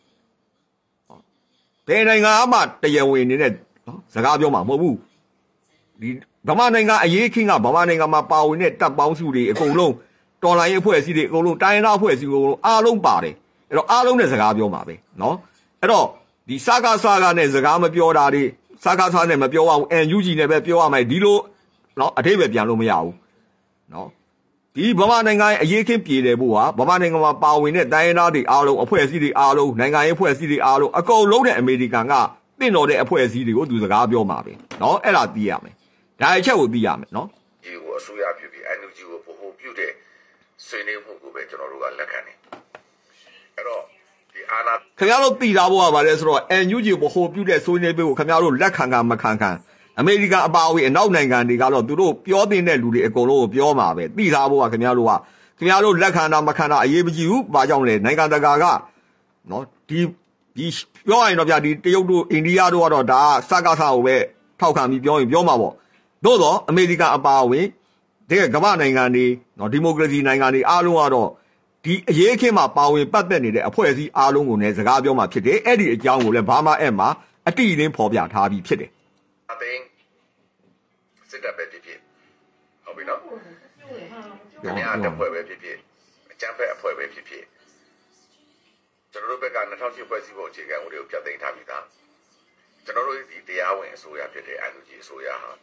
ဘယ်နိုင်ငံမှတရားဝင်နေနဲ့နော်စကားပြောမှာမဟုတ်ဘူးဒီဗမာနိုင်ငံအရေးခင်းကဗမာနိုင်ငံမှာပါဝင်တဲ့တပ်ပေါင်းစုတွေအကုန်လုံးတော်လိုင်းအဖွဲ့အစည်းတွေအကုန်လုံးတိုင်းရင်းသားအဖွဲ့အစည်းအကုန်လုံးအားလုံးပါတယ်အဲ့တော့အားလုံးနဲ့စကားပြောမှာပဲနော်အဲ့တော့ဒီစကားစကားနဲ့စကားမပြောတာတွေစကားစကားနဲ့မပြောအောင် N U G နဲ့ပဲပြောရမယ်ဒီလိုနော်အထိပ္ပယ်ပြန်လို့မရဘူးနော်ဒီဗမာနိုင်ငံရဲ့အရေးခင်းပြည်တယ်ဖို့ဟာဗမာနိုင်ငံမှာပါဝင်တဲ့တိုင်းရင်းသားတွေအားလုံးအဖွဲ့အစည်းတွေအားလုံးနိုင်ငံရေးအဖွဲ့အစည်းတွေအားလုံးအကုန်လုံးနဲ့အမေရိကန်ကတင့်တော်တဲ့အဖွဲ့အစည်းတွေကိုသူစကားပြောမှာပဲနော်အဲ့ဒါသိရမယ်ဒါအချက်ကိုသိရမယ်နော်ဒီကိုအစိုးရဖြစ်ပြီး N U G ကိုပို့ဖို့ပြုတဲ့ဆွေးနွေးမှုကိုပဲကျွန်တော်တို့ကလက်ခံတယ်အဲ့တော့ဒီအာဏာခင်ဗျားတို့သိတာဘောကပါလဲဆိုတော့ N U G ကိုပို့ဖို့ပြုတဲ့ဆွေးနွေးပွဲကိုခင်ဗျားတို့လက်ခံကမခံခံအမေရိကန်အပါအဝင်အနောက်နိုင်ငံတွေကတော့သူတို့ပြောတဲ့လူတွေအကုန်လုံးကိုပြောမှာပဲသိထားဖို့ကခင်ဗျားတို့ကခင်ဗျားတို့လက်ခံတာမခံတာအရေးမကြီးဘူးဘာကြောင့်လဲနိုင်ငံတကာကနော်ဒီဒီပြောရင်တော့ဗျာဒီတရုတ်တို့အိန္ဒိယတို့ကတော့ဒါစကားစားကိုပဲထောက်ခံပြီးပြောရင်ပြောမှာပေါ့သို့တော့အမေရိကန်အပါအဝင်တကယ်ကမ္ဘာနိုင်ငံတွေနော်ဒီမိုကရေစီနိုင်ငံတွေအားလုံးကတော့ဒီအရေးအခင်းမှာပါဝင်ပတ်သက်နေတဲ့အဖွဲ့အစည်းအားလုံးကိုလည်းစကားပြောမှာဖြစ်တယ်အဲ့ဒီအကြောင်းကိုလည်းဘာမှအဲ့မှာအတိအလင်းဖော်ပြထားပြီးဖြစ်တယ်အသိစစ်တပ်ပဲဖြစ်ဖြစ်ဟုတ်ပြီနော်ခင်ဗျားတပ်ဖွဲ့ပဲဖြစ်ဖြစ်အကြမ်းဖက်အဖွဲ့ပဲဖြစ်ဖြစ်ကျွန်တော်တို့ဘက်က၂၀၀၈ဖွဲ့စည်းပုံအခြေခံဥပဒေကိုပြဋ္ဌာန်းထားပြီးသားကျွန်တော်တို့ဒီတရားဝင်အစိုးရဖြစ်တဲ့ N U G အစိုးရဟာ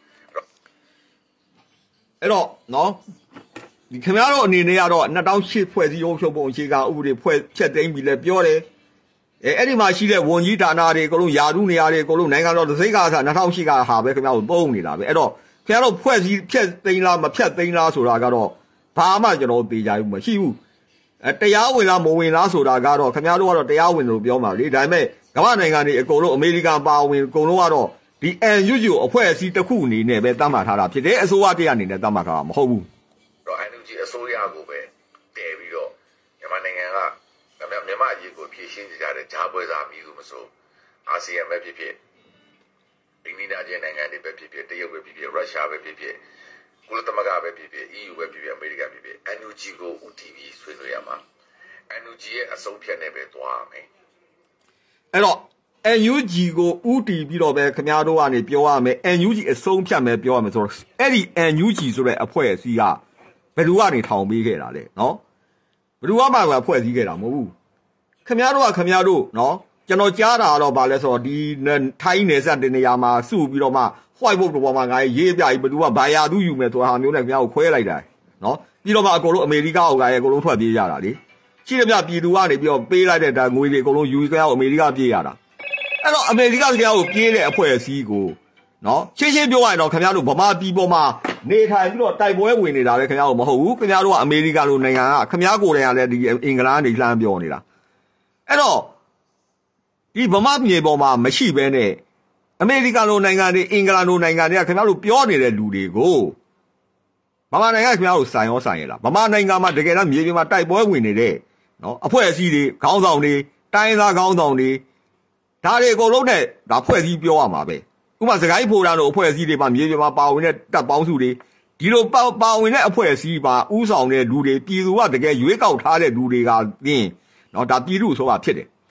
အဲ့တော့နော်ဒီခင်ဗျားတို့အနေနဲ့ကတော့၂၀၀၈ဖွဲ့စည်းအုပ်ချုပ်ပုံအခြေခံဥပဒေဖွဲ့ချက်သိမ်းပြီးလဲပြောတယ်အဲအဲ့ဒီမှာရှိတဲ့ဝန်ကြီးဌာနတွေအကုန်လုံးယာတုနေရာတွေအကုန်လုံးနိုင်ငံတော်စိတ်ကားစား၂၀၀၈ကဟာပဲခင်ဗျားတို့သုံးနေတာပဲအဲ့တော့ခင်ဗျားတို့ဖွဲ့စည်းဖြတ်သိမ်းလားမဖြတ်သိမ်းလားဆိုတာကတော့ဘာမှကျွန်တော်သိကြဘူးမရှိဘူးအဲတရားဝင်လားမဝင်လားဆိုတာကတော့ခင်ဗျားတို့ကတော့တရားဝင်လို့ပြောမှာလေဒါပေမဲ့ကမ္ဘာနိုင်ငံတွေအကုန်လုံးအမေရိကန်ပါဝင်အကုန်လုံးကတော့ဒီ N U G ကိုအဖွဲ့အစည်းတစ်ခုအနေနဲ့ပဲတတ်မှတ်ထားတာဖြစ်တယ်အစိုးရတရားအနေနဲ့တတ်မှတ်ထားတာမဟုတ်ဘူးတော့ N U G အစိုးရကိုပဲတည်ပြီးတော့မြန်မာနိုင်ငံကမြန်မာအရေးကိုဖြည့်ရှင်းကြတဲ့ဂျာပွဲစားမျိုးမဆိုအာဆီယံပဲဖြစ်ဖြစ်အိန္ဒိယချင်းနိုင်ငံတွေပဲဖြစ်ဖြစ်တရုတ်ပဲဖြစ်ဖြစ်ရုရှားပဲဖြစ်ဖြစ်ကုလသမဂ္ဂပဲဖြစ်ဖြစ် E U ပဲဖြစ်ဖြစ်အမေရိကန်ဖြစ်ဖြစ် N U G ကို U T V ဆွေးနွေးရမှာ N U G ရဲ့အဆုံးဖြတ်နဲ့ပဲသွားရမယ်အဲ့တော့ N U G ကိုဥတီပြီးတော့ပဲခင်ဗျားတို့ကနေပြောရမယ် N U G အဆုံးဖြတ်မယ်ပြောရမယ်ဆိုတော့အဲ့ဒီ N U G ဆိုတဲ့အဖွဲ့အစည်းကဘယ်သူကနေထောင်ပေးခဲ့တာလဲနော်ဘယ်သူမှမဖွဲ့စည်းခဲ့တာမဟုတ်ဘူးခင်ဗျားတို့ကခင်ဗျားတို့နော်ကျွန်တော်ကြားတာတော့ဗာလဲဆိုတော့ဒီထိုင်းနယ်စပ်တင်နေရာမှာစုပြီးတော့မှ white board ပေါ်မှာငါရေးပြပြီးဘယ်သူကဘာယာသူယူမယ်ဆိုတာဟာမျိုးနဲ့ခင်ဗျားကိုခွဲလိုက်တာနော်ပြီးတော့မှအကုန်လုံးအမေရိကအောက်ကရဲ့အကုန်လုံးထွက်ပြေးရတာလေရှိတယ်ဗျပြည်သူကနေပြီးတော့ပေးလိုက်တဲ့ဒါငွေတွေအကုန်လုံးယူကြအောင်အမေရိကပြေးရတာအဲ့တော့အမေရိကကြောက်ပြေးတဲ့အဖွဲ့အစည်းကိုနော်ရှင်းရှင်းပြောရရင်တော့ခင်ဗျားတို့ဗမာပြည်ပေါ်မှာနေထိုင်ပြီးတော့တိုက်ပွဲဝင်နေတာလေခင်ဗျားတို့မဟုတ်ဘူးခင်ဗျားတို့ကအမေရိကလိုနိုင်ငံကခင်ဗျားကိုယ်တိုင်ကလည်းဒီအင်္ဂလန်နေလှမ်းပြောနေတာအဲ့တော့ဒီဗမာပြည်ပေါ်မှာမရှိဘဲနဲ့အမေရိကလိုနိုင်ငံတွေအင်္ဂလန်လိုနိုင်ငံတွေကခင်ဗျားတို့ပြောနေတဲ့လူတွေကိုဗမာနိုင်ငံခင်ဗျားတို့ဆိုင်ရောဆိုင်ရလားဗမာနိုင်ငံမှာတကယ်တော့မြေပြင်မှာတိုက်ပွဲဝင်နေတဲ့နော်အဖွဲ့အစည်းတွေခေါင်းဆောင်တွေတိုင်းသားခေါင်းဆောင်တွေဒါတွေအကုန်လုံးနဲ့ဒါဖွဲ့စည်းပြောရမှာပဲဥပမာစကိုင်းဖိုရန်တို့အဖွဲ့အစည်းတွေမှာမြေပြင်မှာပါဝင်တဲ့တပ်ပေါင်းစုတွေဒီလိုပါပါဝင်တဲ့အဖွဲ့အစည်းပါဥဆောင်တဲ့လူတွေပြည်သူကတကယ်ရွေးကောက်ထားတဲ့လူတွေကသင်နော်ဒါပြည်သူဆိုတာဖြစ်တယ်ခ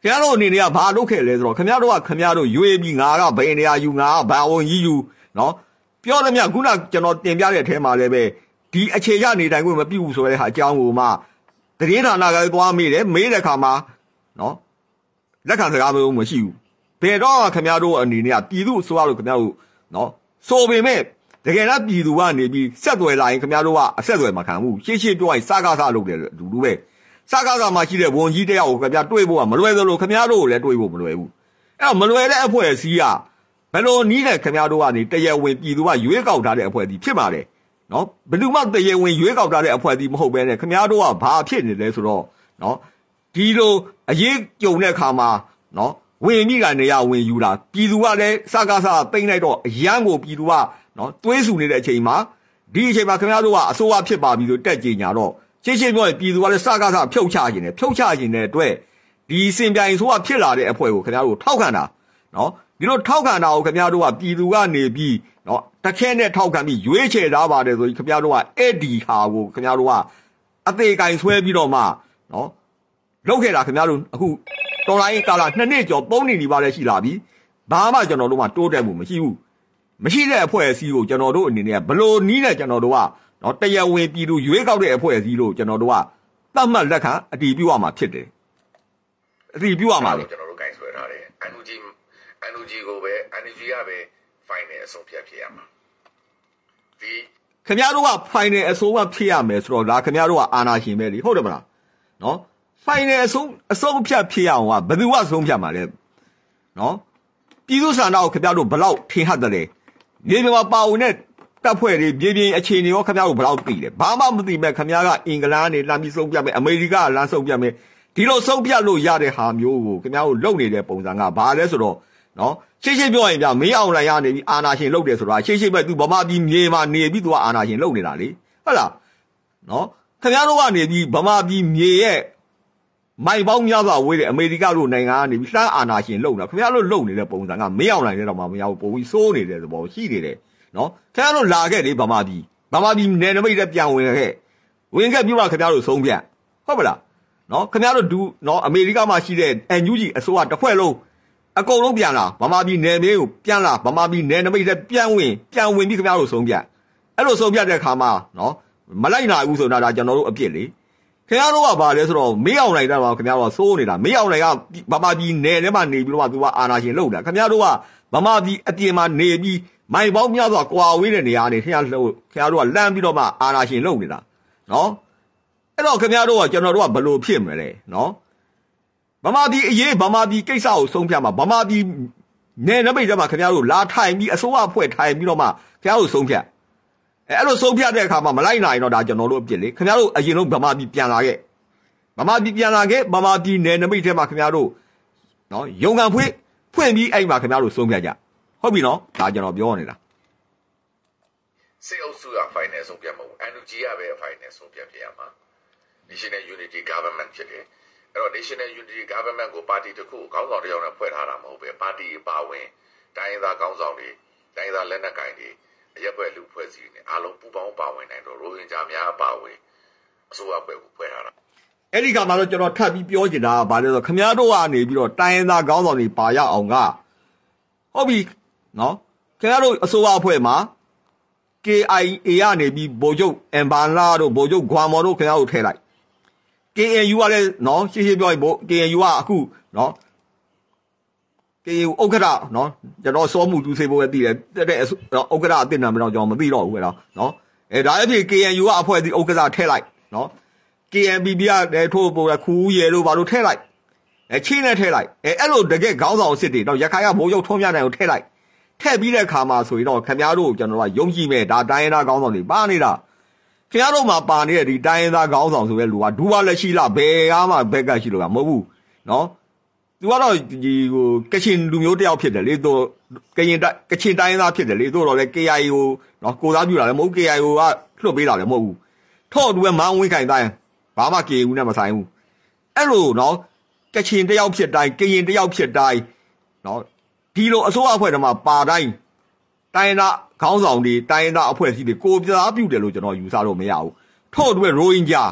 ခင်ဗျားတို့အနေနဲ့ကဘာလုပ်ခဲ့လဲဆိုတော့ခင်ဗျားတို့ကခင်ဗျားတို့ရွေးပြီးငါကဘယ်နေရာယူငါကဘာဝန်ကြီးယူနော်ပြောသမျှခုနကျွန်တော်တင်ပြတဲ့အထဲမှာလည်းပဲဒီအခြေရနေတိုင်းကိုမပြုတ်ဘူးဆိုတဲ့ဟာအကြောင်းကိုမှတရေဌာနကသွားမေးတယ်မေးတဲ့အခါမှာနော်လက်ခံစကားမျိုးမရှိဘူးဘယ်တော့ခင်ဗျားတို့အနေနဲ့ကပြည်သူအစိုးရလို့ခင်ဗျားတို့နော်ဆိုပေမဲ့တကယ်တော့ပြည်သူကနေပြီးဆက်သွယ်လာရင်ခင်ဗျားတို့ကအဆက်သွယ်မခံဘူးရှင်းရှင်းပြောရင်စကားစားလုပ်တယ်လူလူပဲစကားစားမှရှိတဲ့ဝန်ကြီးတယောက်ကိုခင်ဗျားတွေးဖို့ကမလွယ်သလိုခင်ဗျားတို့ကိုလည်းတွေးဖို့မလွယ်ဘူးအဲ့တော့မလွယ်တဲ့အဖွဲ့အစည်းကဘယ်လိုနီးတဲ့ခင်ဗျားတို့ကနေတရားဝင်ပြည်သူကရွေးကောက်ထားတဲ့အဖွဲ့အစည်းဖြစ်ပါလေနော်ဘယ်သူမှတရားဝင်ရွေးကောက်ထားတဲ့အဖွဲ့အစည်းမဟုတ်ဘဲနဲ့ခင်ဗျားတို့ကဘာဖြစ်နေလဲဆိုတော့နော်ဒီလိုအရေးကြုံတဲ့အခါမှာနော်ဝင်မိကနေရဝင်ယူတာပြည်သူကလည်းစကားစားပိတ်လိုက်တော့အရန်ကိုပြည်သူကနော်တွေးဆူနေတဲ့အချိန်မှာဒီအချိန်မှာခင်ဗျားတို့ကအစိုးရဖြစ်ပါပြီလို့တက်ကြညာတော့ရှင်းရှင်းပြောရင်ပြည်သူကလည်းစကားစားဖြုတ်ချခြင်းနဲ့ဖြုတ်ချခြင်းတဲ့အတွက်ဒီစင်ပြိုင်ဆိုးကဖြစ်လာတဲ့အဖွဲ့ကိုခင်ဗျားတို့ထောက်ခံတာနော်ဒီလိုထောက်ခံတာကိုခင်ဗျားတို့ကပြည်သူကနေပြီးနော်တခဲနဲ့ထောက်ခံပြီးရွေးချယ်ထားပါတယ်ဆိုပြီးခင်ဗျားတို့ကအဲ့ဒီဟာကိုခင်ဗျားတို့ကအသေးကင်ဆွဲပြီးတော့မှနော်လုပ်ခဲ့တာခင်ဗျားတို့အခုတော်လိုင်းကာလာနှစ်နှစ်ကျော်သုံးနှစ်နေပါလေရှိလာပြီဘာမှကျွန်တော်တို့မှတိုးတက်မှုမရှိဘူးမရှိတဲ့အဖွဲ့အစည်းကိုကျွန်တော်တို့အနေနဲ့ဘလို့နီးတဲ့ကျွန်တော်တို့ကနော်တရားဝင်ပြည်သူရွေးကောက်တဲ့အဖွဲ့အစည်းလို့ကျွန်တော်တို့ကသတ်မှတ်လက်ခံအတည်ပြုရမှာဖြစ်တယ်အတည်ပြုရမှာလေကျွန်တော်တို့ကင်ဆွဲထားတယ် အန် ယူ ဂျီ အန် ယူ ဂျီ ကိုပဲ အန် ယူ ဂျီ ကပဲ final အဆုံးဖြတ်ဖြစ်ရမှာဒီခင်ဗျားတို့က final အဆုံးဖြတ်ဖြစ်ရမယ်ဆိုတော့ဒါခင်ဗျားတို့ကအာဏာရှင်ပဲလေဟုတ်တယ်မလားနော် final အဆုံးအဆုံးဖြတ်ဖြစ်ရအောင်ကဘယ်သူကဆုံးဖြတ်မှာလဲနော်ပြည်သူ့ဆန္ဒကိုခင်ဗျားတို့ဘလောက်ထင်ဟပ်တယ်လဲမြေပြင်မှာပါဝင်တဲ့တပ်ဖွဲ့တွေပြည်ပြင်အခြေအနေရောခင်ဗျားတို့ဘလောက်သိလဲဘာမှမသိမဲ့ခင်ဗျားကအင်္ဂလန်ကနေလမ်းပြီးဆုံးဖြတ်မယ်အမေရိကကလမ်းဆုံးဖြတ်မယ်ဒီလိုဆုံးဖြတ်လို့ရတဲ့ဟာမျိုးကိုခင်ဗျားတို့လုပ်နေတဲ့ပုံစံကဘာလဲဆိုတော့နော်ရှင်းရှင်းပြောရင်ဗျမင်းအောင်လှိုင်ရနေပြီးအာဏာရှင်လုပ်တယ်ဆိုတာရှင်းရှင်းပဲသူဗမာပြည်မြေမှာနေပြီးသူကအာဏာရှင်လုပ်နေတာလေဟုတ်လားနော်ခင်ဗျားတို့ကနေပြီးဗမာပြည်မြေရဲ့မိုင်ပေါင်းများစွာဝေးတဲ့အမေရိကတို့နိုင်ငံကနေပြီးလှမ်းအာဏာရှင်လုပ်နေတာခင်ဗျားတို့လုပ်နေတဲ့ပုံစံကမင်းအောင်လှိုင်တဲ့တော့မှမရဘူးပုံပြီးစိုးနေတဲ့သဘောရှိနေတယ်နော်ခင်ဗျားတို့လာခဲ့လေဗမာပြည်ဗမာပြည်နယ်နိမိတ်တဲ့ပြန်ဝင်ခဲ့ဝင်ခဲ့ပြီးမှခင်ဗျားတို့ဆုံးဖြတ်ဟုတ်ပလားနော်ခင်ဗျားတို့ဒူနော်အမေရိကမှာရှိတဲ့ အန် ယူ ဂျီ အစိုးရတစ်ဖွဲ့လုံးအကုန်လုံးပြန်လာဗမာပြည်နယ်မြေကိုပြန်လာဗမာပြည်နယ်နိမိတ်တဲ့ပြန်ဝင်ပြန်ဝင်ပြီးခင်ဗျားတို့ဆုံးဖြတ်အဲ့လိုဆုံးဖြတ်တဲ့အခါမှာနော်မလိုက်နိုင်ဘူးဆိုတာဒါကျွန်တော်တို့အပြစ်လေခင်ဗျားတို့ကဘာလဲဆိုတော့မေးအောင်လိုက်တာပါခင်ဗျားတို့ကစိုးနေတာမေးအောင်လိုက်ကဗမာပြည်နယ်ထဲမှာနေပြီးတော့မှသူကအာဏာရှင်လုပ်တာခင်ဗျားတို့ကဗမာပြည်အပြင်မှာနေပြီးမိုင်ပေါင်းများစွာကွာဝေးတဲ့နေရာနေခင်ဗျားတို့ခင်ဗျားတို့ကလမ်းပြီးတော့မှအာဏာရှင်လုပ်နေတာနော်အဲ့တော့ခင်ဗျားတို့ကကျွန်တော်တို့ကဘလို့ဖြစ်မလဲနော်ဗမာပြည်အရေးဗမာပြည်ကိစ္စကိုဆုံးဖြတ်မှာဗမာပြည်နယ်နိမိတ်ထဲမှာခင်ဗျားတို့လာထိုင်ပြီးအစိုးရအဖွဲ့ထိုင်ပြီးတော့မှခင်ဗျားတို့ဆုံးဖြတ်အဲအဲ့လိုဆုံးဖြတ်တဲ့အခါမှာမလိုက်နိုင်တော့ဒါကျွန်တော်တို့အပြစ်လေခင်ဗျားတို့အရင်ဆုံးဗမာပြည်ပြန်လာခဲ့ဗမာပြည်ပြန်လာခဲ့ဗမာပြည်နယ်နိမိတ်ထဲမှာခင်ဗျားတို့နော်ရုံကန်ဖွင့်ဖွင့်ပြီးအဲ့မှာခင်ဗျားတို့ဆုံးဖြတ်ကြဟုတ်ပြီနော်ဒါကျွန်တော်ပြောနေတာစေအုပ်စုက final ဆုံးဖြတ်မဟုတ် အန် ယူ ဂျီ ကပဲ final ဆုံးဖြတ်ဖြစ်ရမှာ National Unity Government ဖြစ်တယ်အဲ့တော့ National Unity Government ကိုပါတီတစ်ခုခေါင်းဆောင်တစ်ယောက်နဲ့ဖွဲ့ထားတာမဟုတ်ပဲပါတီပါဝင်တိုင်းရင်းသားခေါင်းဆောင်တွေတိုင်းရင်းသားလက်နက်ကိုင်တွေအရက်ဘက်လူဖွဲ့စည်းနေအားလုံးပူးပေါင်းပါဝင်နိုင်တော့ရိုဟင်ဂျာများအပါဝင်အစိုးရဖွဲ့ကိုဖွဲ့ထားတာအဲ့ဒီကမှတော့ကျွန်တော်ထပ်ပြီးပြောချင်တာကဘာလဲဆိုတော့ခမည်းတော်ကနေပြီးတော့တိုင်းရင်းသားခေါင်းဆောင်တွေပါရအောင်ကဟုတ်ပြီနော်ခင်ဗျားတို့အစိုးရအဖွဲ့မှာ ကေ အိုင် အေ ကနေပြီးဗိုလ်ချုပ်အမ်ဘာလာတို့ဗိုလ်ချုပ်ဂွမ်မော်တို့ခင်ဗျားတို့ထည့်လိုက် ကေ အန် ယူ ကလည်းနော်ရှင်းရှင်းပြောရင်ဗိုလ် ကေ အန် ယူ ကအခုနော် ကေ အန် ယူ ဥက္ကဋ္ဌနော်ကျွန်တော်စောမှုတူစေဖို့ပဲတည်တယ်တဲ့ဥက္ကဋ္ဌအစ်စ်နာမည်တော့ကျွန်တော်မသိတော့ဘူးပဲနော်နော်အဲဒါအဖြစ် ကေ အန် ယူ ကအဖွဲ့အစည်းဥက္ကဋ္ဌထည့်လိုက်နော် ကေ အန် ပီ ပီ ကလည်းထိုးပေါ်ခူးရဲတို့ဘာလို့ထည့်လိုက်အဲချင်းနဲ့ထည့်လိုက်အဲအဲ့လိုတကယ်ခေါင်းဆောင်အစ်စ်တွေတော့ရခိုင်ကဗိုလ်ချုပ်ထုံးမြနိုင်ကိုထည့်လိုက်ထည့်ပြီးတဲ့အခါမှာဆိုရင်တော့ခင်ဗျားတို့ကျွန်တော်ကယုံကြည်မဲ့ဒါတိုင်းရင်းသားခေါင်းဆောင်တွေပါနေတာခင်ဗျားတို့မှာပါနေတဲ့ဒီတိုင်းရင်းသားခေါင်းဆောင်ဆိုတဲ့လူကဒူဝါလက်ရှိလားဘယ်ကားမှဘက်ကရှိလို့ကမဟုတ်ဘူးနော်သူကတော့ဒီဟိုကချင်လူမျိုးတယောက်ဖြစ်တယ်လေသူကရင်ကချင်တိုင်းရင်းသားဖြစ်တယ်လေသူတော့လေ ကေ အိုင် ကိုနော်ကိုသားပြူတာလည်းမဟုတ် ကေ အိုင် ကိုကလွှတ်ပေးတာလည်းမဟုတ်ဘူးထော့သူကမောင်းဝင်းခိုင်တိုင်းဘာမှ ကေ အိုင် နဲ့မဆိုင်ဘူးအဲ့လိုနော်ကချင်တယောက်ဖြစ်တိုင်းကရင်တယောက်ဖြစ်တိုင်းနော်ဒီလိုအစိုးရအဖွဲ့တွေမှာပါတိုင်းတိုင်းရင်းသားခေါင်းဆောင်တွေတိုင်းရင်းသားအဖွဲ့အစည်းတွေကိုပြသားပြုတယ်လို့ကျွန်တော်ယူဆလို့မရဘူးထို့အတွက်ရိုဟင်ဂျာ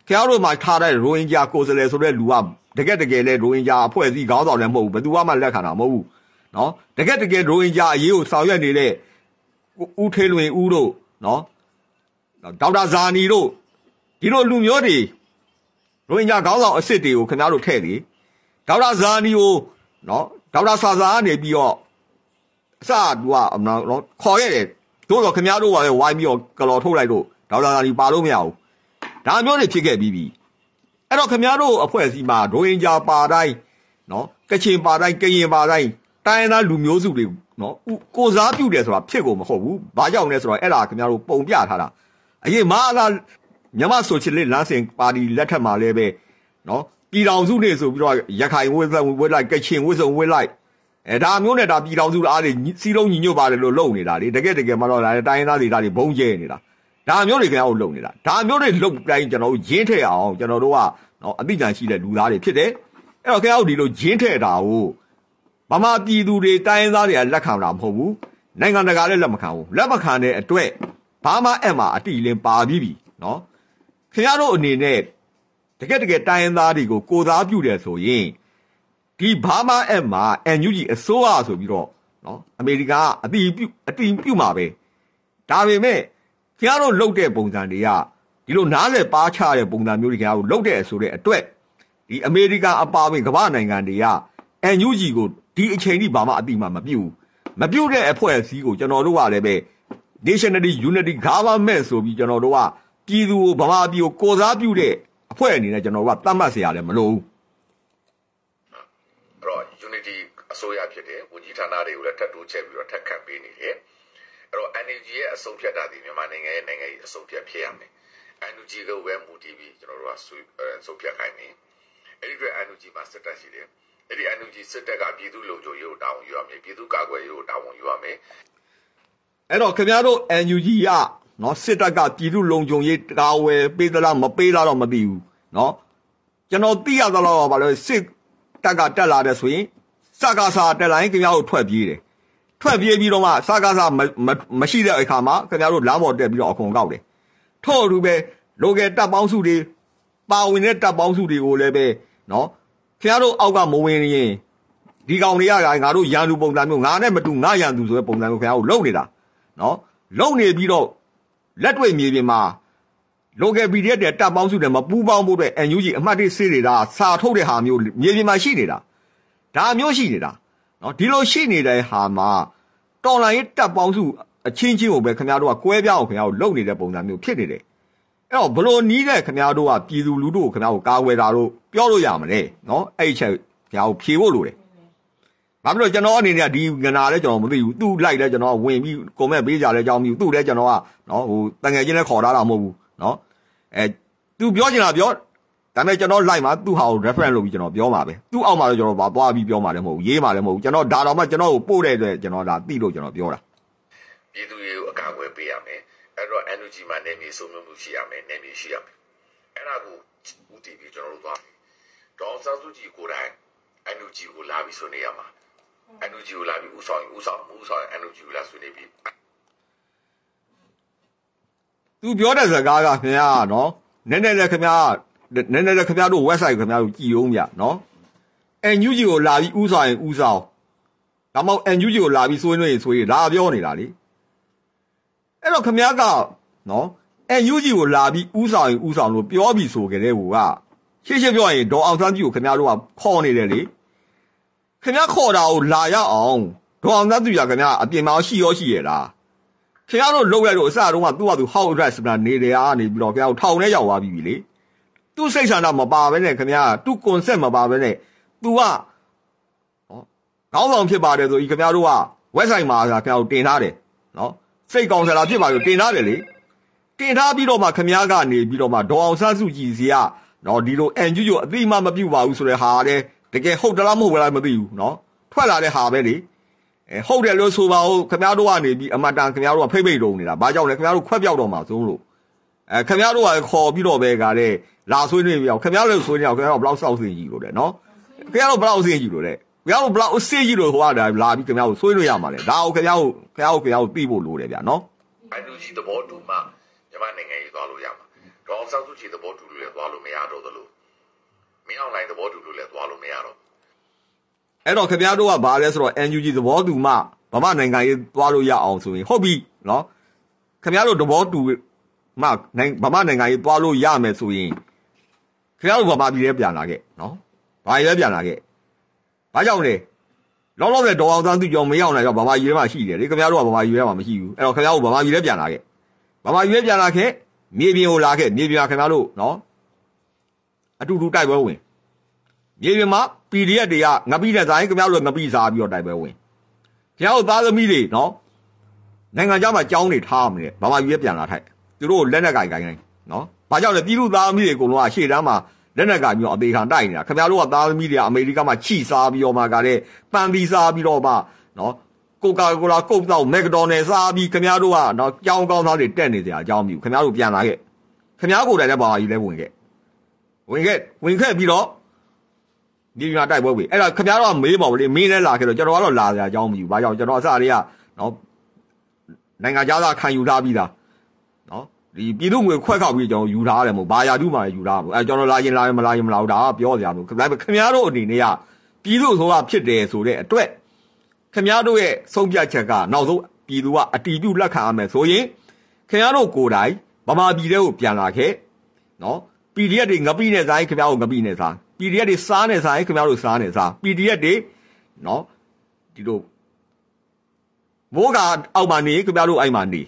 ခင်ဗျားတို့မှထားတဲ့ရိုဟင်ဂျာကိုယ်စားလှယ်ဆိုတဲ့လူကတကယ်တကယ်လဲရိုဟင်ဂျာအဖွဲ့အစည်းခေါင်းဆောင်လည်းမဟုတ်ဘူးဘယ်သူမှလက်ခံတာမဟုတ်ဘူးနော်တကယ်တကယ်ရိုဟင်ဂျာအရေးကိုဆောင်ရွက်နေတဲ့ဦးထေးလွင်ဦးတို့နော်ဒေါက်တာဇာနီတို့ဒီလိုလူမျိုးတွေရိုဟင်ဂျာခေါင်းဆောင်အစ်စ်တွေကိုခင်ဗျားတို့ထည့်လေဒေါက်တာဇာနီကိုနော်ဒေါက်တာဆာဇာကနေပြီးတော့အစသူကနော်ခေါ်ရတယ်တို့တော့ခင်ဗျားတို့ကလည်းဝိုင်းပြီးတော့ကလော်ထုတ်လိုက်တော့ဒေါက်တာဇာနီပါလို့မရဘူးဒါမျိုးတွေဖြစ်ခဲ့ပြီးပြီအဲ့တော့ခင်ဗျားတို့အဖွဲ့အစည်းမှာရိုဟင်ဂျာပါတိုင်းနော်ကချင်ပါတိုင်းကရင်ပါတိုင်းတိုင်းရင်းသားလူမျိုးစုတွေနော်ကိုစားပြုတယ်ဆိုတာဖြစ်ကုန်မဟုတ်ဘူးဘာကြောင့်လဲဆိုတော့အဲ့ဒါခင်ဗျားတို့ပုံပြထားတာအရင်မာလာမြန်မာဆိုချစ်လေးလမ်းစဉ်ပါတီလက်ထက်မှာလည်းပဲနော်ပြည်တော်စုနေဆိုပြီးတော့ရခိုင်ဝစ်ဝစ်လိုက်ကချင်ဝစ်စုံဝစ်လိုက်အဲဒါမျိုးနဲ့ဒါပြည်တော်စုအားတွေစီလုံးညီညွတ်ပါတယ်လို့လုပ်နေတာလေတကယ်တကယ်မှတော့ဒါတိုင်းရင်းသားတွေဒါတွေဘုံကျဲနေတာဒါမျိုးတွေခင်ဗျားတို့လုပ်နေတာဒါမျိုးတွေလုပ်တိုင်းကျွန်တော်တို့ရင်းထည့်အောင်ကျွန်တော်တို့ကနော်အသိဉာဏ်ရှိတဲ့လူသားတွေဖြစ်တယ်အဲ့တော့ခင်ဗျားတို့ဒီလိုရင်းထည့်တာကိုဗမာပြည်သူတွေတိုင်းရင်းသားတွေကလက်ခံတာမဟုတ်ဘူးနိုင်ငံတကာလည်းလက်မခံဘူးလက်မခံတဲ့အတွက်ဘာမှအဲ့မှာအတိအလင်းပါပြီးပြီနော်ခင်ဗျားတို့အနေနဲ့တကယ်တကယ်တိုင်းရင်းသားတွေကိုကိုစားပြုတယ်ဆိုရင်ဒီဘာမှအဲ့မှာ အန် ယူ ဂျီ အစိုးရဆိုပြီးတော့နော်အမေရိကန်ကအတိပြုအတိပြုမှာပဲဒါပေမဲ့ခင်ဗျားတို့လှုပ်တဲ့ပုံစံတွေကဒီလိုနားလည်ပါချတဲ့ပုံစံမျိုးတွေခင်ဗျားတို့လှုပ်တဲ့ဆိုတဲ့အတွက်ဒီအမေရိကန်အပါအဝင်ကမ္ဘာနိုင်ငံတွေက အန် ယူ ဂျီ ကိုဒီအချိန်ထိဘာမှအတိမှမပြုတ်မပြုတ်တဲ့အဖွဲ့အစည်းကိုကျွန်တော်တို့ကလည်းပဲ National Unity Government ဆိုပြီးကျွန်တော်တို့ကပြည်သူကိုဗမာပြည်ကိုကိုစားပြုတဲ့အဖွဲ့အနေနဲ့ကျွန်တော်တို့ကသတ်မှတ်เสียရတယ်မလို့ဘူးအဲ့တော့ Unity အစိုးရဖြစ်တယ်ဝန်ကြီးဌာနတွေကိုလည်းထပ်တိုးချက်ပြီးတော့ထပ်ခန့်ပေးနေတယ်အဲ့တော့ အန် ယူ ဂျီ ရဲ့အဆုံးဖြတ်တာဒီမြန်မာနိုင်ငံရဲ့နိုင်ငံရေးအဆုံးဖြတ်ဖြစ်ရမယ် အန် ယူ ဂျီ ကိုပဲမူတည်ပြီးကျွန်တော်တို့ကဆုံးဖြတ်ခိုင်းတယ်အဲ့ဒီအတွက် အန် ယူ ဂျီ မှာစစ်တပ်ရှိတယ်အဲ့ဒီ အန် ယူ ဂျီ စစ်တပ်ကပြည်သူ့လုံခြုံရေးကိုတာဝန်ယူရမယ်ပြည်သူ့ကာကွယ်ရေးကိုတာဝန်ယူရမယ်အဲ့တော့ခင်ဗျားတို့ အန် ယူ ဂျီ ကနော်စစ်တပ်ကပြည်သူ့လုံခြုံရေးကာဝယ်ပေးသလားမပေးလားတော့မသိဘူးနော်ကျွန်တော်သိရသလောက်ပါလို့စစ်တပ်ကတက်လာတဲ့ဆိုရင်စကားစာတက်လာရင်ခင်ဗျားတို့ထွက်ပြေးတယ်ထွက်ပြေးပြီးတော့မှစကားစာမရှိတဲ့အခါမှာခင်ဗျားတို့လမ်းပေါ်တက်ပြီးတော့အခွန်ကောက်တယ်ထို့အတူပဲ local တပ်ပေါင်းစုတွေပါဝင်တဲ့တပ်ပေါင်းစုတွေကိုလည်းပဲနော်ခင်ဗျားတို့အောက်ကမဝင်ရင်ဒီကောင်တွေကငါတို့ရန်သူပုံစံမျိုးငါနဲ့မတူငါရန်သူဆိုတဲ့ပုံစံမျိုးခင်ဗျားတို့လုံနေတာနော်လုံနေပြီးတော့လက်တွေ့မြေပြင်မှာ local ပီ ဒီ အက်ဖ် တဲ့တပ်ပေါင်းစုတွေမပူးပေါင်းဖို့အတွက် အန် ယူ ဂျီ အမှတ်တစ်စစ်တွေကစာထုတ်တဲ့ဟာမျိုးမြေပြင်မှာရှိနေတာဒါမျိုးရှိနေတာနော်ဒီလိုရှိနေတဲ့ဟာမှာတော်လိုင်းတပ်ပေါင်းစုအချင်းချင်းကိုပဲခင်ဗျားတို့ကကွဲပြားအောင်ခင်ဗျားတို့လုပ်နေတဲ့ပုံစံမျိုးဖြစ်နေတယ်အဲ့တော့ဘလို့နီးတဲ့ခင်ဗျားတို့ကပြည်သူလူထုကိုခင်ဗျားတို့ကာကွယ်တာတို့ပြောလို့ရမလဲနော်အဲ့ဒီချက်ခင်ဗျားတို့ဖြေဖို့လိုတယ်ဘာဖြစ်လို့ကျွန်တော်အနေနဲ့ဒီငနာလဲကျွန်တော်မသိဘူးသူ့လိုက်လဲကျွန်တော်ဝင်ပြီးကွန်မန့်ပေးကြလဲကြောင်းပြီးသူ့လဲကျွန်တော်ကနော်ဟိုတငယ်ချင်းလဲခေါ်ထားတာမဟုတ်ဘူးနော်အဲသူပြောချင်တာပြောဒါပေမဲ့ကျွန်တော်လိုက်မှာသူ့ဟာကို reference လုပ်ပြီးကျွန်တော်ပြောမှာပဲသူ့အောက်မှာတော့ကျွန်တော်ပါသွားပြီးပြောမှာလည်းမဟုတ်ဘူးရေးမှာလည်းမဟုတ်ဘူးကျွန်တော်ဒါတော့မှကျွန်တော်ကိုပို့တဲ့အတွက်ကျွန်တော်ဒါသိလို့ကျွန်တော်ပြောတာပြည်သူတွေကိုအကာအကွယ်ပေးရမယ်အဲ့တော့ အန် ယူ ဂျီ မှာနေမြေစုံမှုရှိရမယ်နေမြေရှိရမယ်အဲ့ဒါကိုဦးတည်ပြီးကျွန်တော်တို့သွားဒေါ်ဆန်းစုကြည်ကိုယ်တိုင် အန် ယူ ဂျီ ကိုလာပြီးဆွေးနွေးရမှာ အန် ယူ ဂျီ ကိုလာပြီးဦးဆောင်ဦးဆောင်ဦးဆောင် အန် ယူ ဂျီ ကိုလာဆွေးနွေးပြီးသူပြောတဲ့စကားကခင်ဗျားနော်နည်းနည်းလည်းခင်ဗျားနည်းနည်းလည်းခင်ဗျားတို့ website ခင်ဗျားတို့ကြည်အောင်ဗျနော် အန် ယူ ဂျီ ကိုလာပြီးဦးဆောင်ရင်ဦးဆောင်ဒါမှမဟုတ် အန် ယူ ဂျီ ကိုလာပြီးဆွေးနွေးရင်ဆွေးဒါပြောနေတာလေအဲ့တော့ခင်ဗျားကနော် အန် ယူ ဂျီ ကိုလာပြီးဦးဆောင်ရင်ဦးဆောင်လို့ပြောပြီးဆိုကြတဲ့ဟိုကရှင်းရှင်းပြောရင်ဒေါ်အောင်ဆန်းစုကြည်ကိုခင်ဗျားတို့ကခေါ်နေတယ်လေခင်ဗျားခေါ်တာကိုလာရအောင်ဒေါ်အောင်ဆန်းစုကြည်ကခင်ဗျားအပြင်မှာရှိရောရှိရလားခင်ဗျားတို့လောက်ရတော့အစတုန်းကသူ့ဟာသူ how address ဆိုတာနေတယ်အားနေပြီးတော့ခင်ဗျားတို့ထောင်ထဲရောက်သွားပြီလေသူ့စိတ်ဆန္ဒမပါဘဲနဲ့ခင်ဗျားသူ့ concept မပါဘဲနဲ့ तू ကဟောခေါင်းဆောင်ဖြစ်ပါတယ်ဆိုကြီးခင်ဗျားတို့က website မှာခင်ဗျားတို့တင်ထားတယ်နော်စိတ်ကောင်းစရာဖြစ်ပါလို့တင်ထားတယ်လေတင်ထားပြီးတော့မှခင်ဗျားကနေပြီးတော့မှဒေါ်အောင်ဆန်းစုကြည်စီကနော်ဒီလို အန် ယူ ဂျီ ကိုအတိမမပြုတ်ပါဘူးဆိုတဲ့ဟာတဲ့တကယ်ဟုတ်တလားမဟုတ်ဘူးလားမသိဘူးနော်ထွက်လာတဲ့ဟာပဲလေအဲဟုတ်တယ်လို့ဆိုပါဦးခင်ဗျားတို့ကနေပြီးအမတန်ခင်ဗျားတို့ကဖိတ်ဖိတ်တုံနေတာဘာကြောင့်လဲခင်ဗျားတို့ခွက်ပြောက်တော့မှာသုံးလို့အဲခင်ဗျားတို့ကခေါ်ပြီးတော့ပဲကတဲ့လာဆွေးနွေးပြီးအောင်ခင်ဗျားတို့ဆွေးနွေးအောင်ခင်ဗျားတို့ဘလောက်စောက်စင်ကြီးလို့တဲ့နော်ခင်ဗျားတို့ဘလောက်စင်ကြီးလို့တဲ့ခင်ဗျားတို့ဘလောက်အစစ်ကြီးလို့ဟိုကလာပြီးခင်ဗျားတို့ဆွေးနွေးရမှာလေဒါကိုခင်ဗျားတို့ခင်ဗျားတို့ခင်ဗျားတို့သိဖို့လိုတယ်ဗျာနော်အန် ယူ ဂျီ သဘောတူမှမြန်မာနိုင်ငံရေးသွားလို့ရမှာဒေါအောင်ဆန်းစုကြည်သဘောတူလို့လည်းသွားလို့မရတော့သလိုမင်းအောင်လှိုင်သဘောတူလို့လည်းသွားလို့မရတော့အဲ့တော့ခင်ဗျားတို့ကဘာလဲဆိုတော့ N U G သဘောတူမှဗမာနိုင်ငံရေးသွားလို့ရအောင်ဆိုရင်ဟုတ်ပြီနော်ခင်ဗျားတို့သဘောတူမှနိုင်ဗမာနိုင်ငံရေးသွားလို့ရမယ်ဆိုရင်ခင်ဗျားတို့ဗမာပြည်ထဲပြန်လာခဲ့နော်ဘာရဲပြန်လာခဲ့ဘာကြောင့်လဲလောလောဆယ်ဒေါ်အောင်ဆန်းစုကြည်မရောက်နိုင်တော့ဗမာပြည်ထဲမှာရှိတယ်လေခင်ဗျားတို့ကဗမာပြည်ထဲမှာမရှိဘူးအဲ့တော့ခင်ဗျားတို့ဗမာပြည်ထဲပြန်လာခဲ့ဗမာပြည်ထဲပြန်လာခဲ့မြေပြင်ကိုလာခဲ့မြေပြင်ကခင်ဗျားတို့နော်အတူတူတိုက်ပွဲဝင်မြေပြင်မှာ P D F တွေကငပိတဲ့ဇိုင်းခင်ဗျားတို့ငပိစားပြီးတော့တိုက်ပွဲဝင်ခင်ဗျားတို့သားသမီးတွေနော်နိုင်ငံခြားမှာကြောင်းနေထားမယ်ဗမာပြည်ပြန်လာထိုက်သူတို့လက်နက်ကင်ကိုင်းကိုင်းနော်ဘာကြောင့်လဲပြည်သူသားသမီးတွေအကုန်လုံးကရှေ့တန်းမှာလက်နက်ကင်ပြီးတော့အသေးခံတိုက်နေတာခင်ဗျားတို့ကသားသမီးတွေကအမေရိကမှာခြိစားပြီးတော့မှကတဲ့ပန်ပြီးစားပြီးတော့မှနော်ကိုကာကိုလာကုတ်တော့မက်ဒိုနယ်စားပြီးခင်ဗျားတို့ကနော်ကြောင်းကောင်းသားတွေတက်နေကြအကြောင်းမျိုးခင်ဗျားတို့ပြန်လာခဲ့ခင်ဗျားကိုယ်တိုင်လည်းဗမာပြည်လည်းဝင်ခဲ့ဝင်ခဲ့ဝင်ခဲ့ပြီးတော့ဒီမှာတိုက်ပွဲဝင်အဲ့ဒါခင်ဗျားတို့ကမေးပါဦးလေမင်းလည်းလာခဲ့တော့ကျွန်တော်ကတော့လာစရာအကြောင်းမရှိဘူးဘာကြောင့်ကျွန်တော်အစတွေကနော်နိုင်ငံခြားသားခံယူထားပြီးသားနော်ဒီပြည်သူ့ငွေခွက်ခောက်ပြီးကျွန်တော်ယူထားတယ်မို့ဘာယာတုမှယူထားမှာအဲကျွန်တော်လာရင်လာရင်မလာရင်မလာဘူးဒါကပြောစရာမလိုခင်ဗျားတို့အနေနဲ့ကပြည်သူ့ဆိုတာဖြစ်တယ်ဆိုတဲ့အတွက်ခင်ဗျားတို့ရဲ့ဆုံးဖြတ်ချက်ကနောက်ဆုံးပြည်သူကအတီးပြုတ်လက်ခံရမယ်ဆိုရင်ခင်ဗျားတို့ကိုယ်တိုင်ဗမာပြည်ထဲကိုပြန်လာခဲ့နော် P D F တွေငပိနဲ့စားခင်ဗျားတို့ငပိနဲ့စား P D F တွေစားနဲ့စားခင်ဗျားတို့စားနဲ့စား P D F တွေနော်ဒီလိုမိုးကအောက်မှာနေခင်ဗျားတို့အိုက်မှာနေ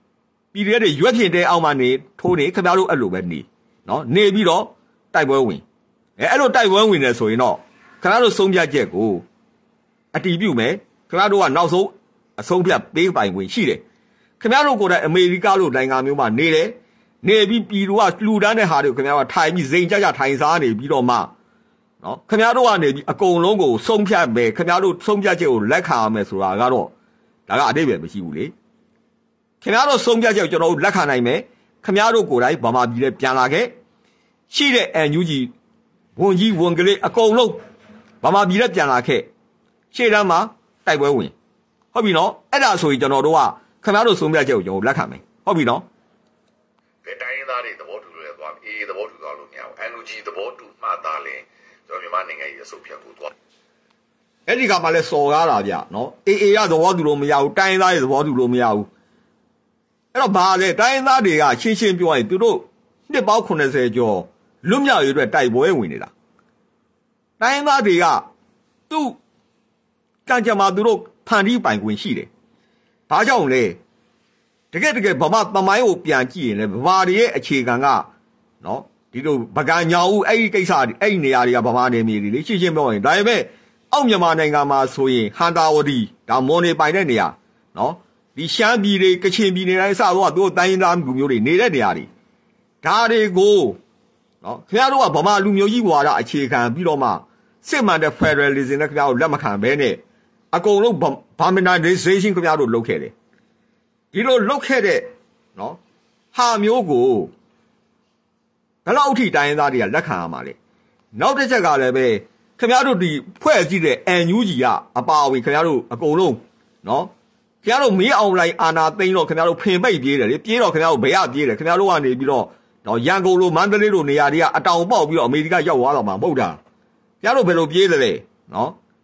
P D F တွေရွက်ဖြင့်တဲအောက်မှာနေထိုးနေခင်ဗျားတို့အဲ့လိုပဲနေနော်နေပြီးတော့တိုက်ပွဲဝင်အဲအဲ့လိုတိုက်ပွဲဝင်နေဆိုရင်တော့ခင်ဗျားတို့ဆုံးဖြတ်ချက်ကိုအတီးပြုတ်မယ်ခင်ဗျားတို့ကနောက်ဆုံးအဆုံးဖြတ်ပေးပိုင်ခွင့်ရှိတယ်ခင်ဗျားတို့ကိုယ်တိုင်အမေရိကလို့နိုင်ငံမျိုးမှာနေတယ်နေပြီးပြည်သူကလှူဒန်းတဲ့ဟာတွေကိုခင်ဗျားတို့ထိုင်ပြီးစိန်ကြကြထိုင်စားနေပြီးတော့မှနော်ခင်ဗျားတို့ကနေပြီးအကုန်လုံးကိုဆုံးဖြတ်မယ်ခင်ဗျားတို့ဆုံးဖြတ်ချက်ကိုလက်ခံရမယ်ဆိုတာကတော့ဒါကအတိတ်ပဲမရှိဘူးလေခင်ဗျားတို့ဆုံးဖြတ်ချက်ကိုကျွန်တော်တို့လက်ခံနိုင်မယ်ခင်ဗျားတို့ကိုယ်တိုင်ဗမာပြည်ထဲပြန်လာခဲ့ရှိတဲ့ N U G ဝန်ကြီးဝန်ကလေးအကုန်လုံးဗမာပြည်ထဲပြန်လာခဲ့ရှေ့တန်းမှာတိုက်ပွဲဝင်ဟုတ်ပြီနော်အဲ့ဒါဆိုရင်ကျွန်တော်တို့ကခင်ဗျားတို့ဆုံးဖြတ်ချက်ကိုကျွန်တော်လက်ခံမယ်ဟုတ်ပြီနော်ကဲတိုင်းရင်းသားတွေသဘောတူလို့လည်းသွားအေးသဘောတူသွားလို့မရဘူး N U G သဘောတူမှသာလဲကျွန်တော်မြန်မာနိုင်ငံရေးအစုပ်ဖြတ်ကိုသွားအဲ့ဒီကမှလည်းစော်ကားတာဗျနော်အေးအေးရသဘောတူလို့မရဘူးတိုင်းရင်းသားတွေသဘောတူလို့မရဘူးအဲ့တော့ဘာလဲတိုင်းရင်းသားတွေကရှင်းရှင်းပြောရင်သူတို့နှစ်ပေါင်းခုနှစ်ဆယ်ကျော်လွတ်မြောက်ရေးအတွက်တိုက်ပွဲဝင်နေတာတိုင်းရင်းသားတွေကသူ့ကံကြမ္မာသူတို့ဖန်တီးပိုင်ခွင့်ရှိတယ်ဘာကြောင့်လဲတကယ်တကယ်ဗမာသမိုင်းကိုပြန်ကြည့်ရင်လည်းဗမာတွေရဲ့အခြေခံကနော်ဒီလိုဗကံညာဦးအဲ့ဒီကိစ္စအဲ့ဒီနေရာတွေကဗမာနယ်မြေတွေလေရှင်းရှင်းပြောရင်ဒါပေမဲ့အောက်မြန်မာနိုင်ငံမှာဆိုရင်ဟန်တာဝတီဒါမွန်နေပိုင်တဲ့နေရာနော်ဒီရှမ်းပြည်တွေကချင်ပြည်နယ်တိုင်းစတော့သူတို့တိုင်းရင်းသားလူမျိုးတွေနေတဲ့နေရာတွေဒါတွေကိုနော်ခင်ဗျားတို့ကဗမာလူမျိုးကြီးဝါဒအခြေခံပြီးတော့မှစစ်မှန်တဲ့ Federalism နဲ့ခင်ဗျားတို့လက်မခံဘဲနဲ့အကုန်လုံး Burmanization ခင်ဗျားတို့လုပ်ခဲ့တယ်ဒီလိုလုပ်ခဲ့တဲ့နော်ဟာမျိုးကိုဘယ်လောက်ထိတိုင်းရင်းသားတွေကလက်ခံရမှာလဲနောက်တစ်ချက်ကလည်းပဲခင်ဗျားတို့ဒီဖွဲ့စည်းတဲ့ N U G ကအပါအဝင်ခင်ဗျားတို့အကုန်လုံးနော်ခင်ဗျားတို့မေးအောင်လိုက်အာနာသိန်းတော့ခင်ဗျားတို့ဖင်ပိတ်ပြေးတယ်လေပြေးတော့ခင်ဗျားတို့ဘယ်ရပြေးတယ်ခင်ဗျားတို့ကနေပြီးတော့နော်ရန်ကုန်လိုမန္တလေးလိုနေရာတွေကအတောင်ပေါက်ပြီးတော့အမေရိကရောက်သွားတော့မှာမဟုတ်တာခင်ဗျားတို့ဘယ်လိုပြေးလဲလဲနော်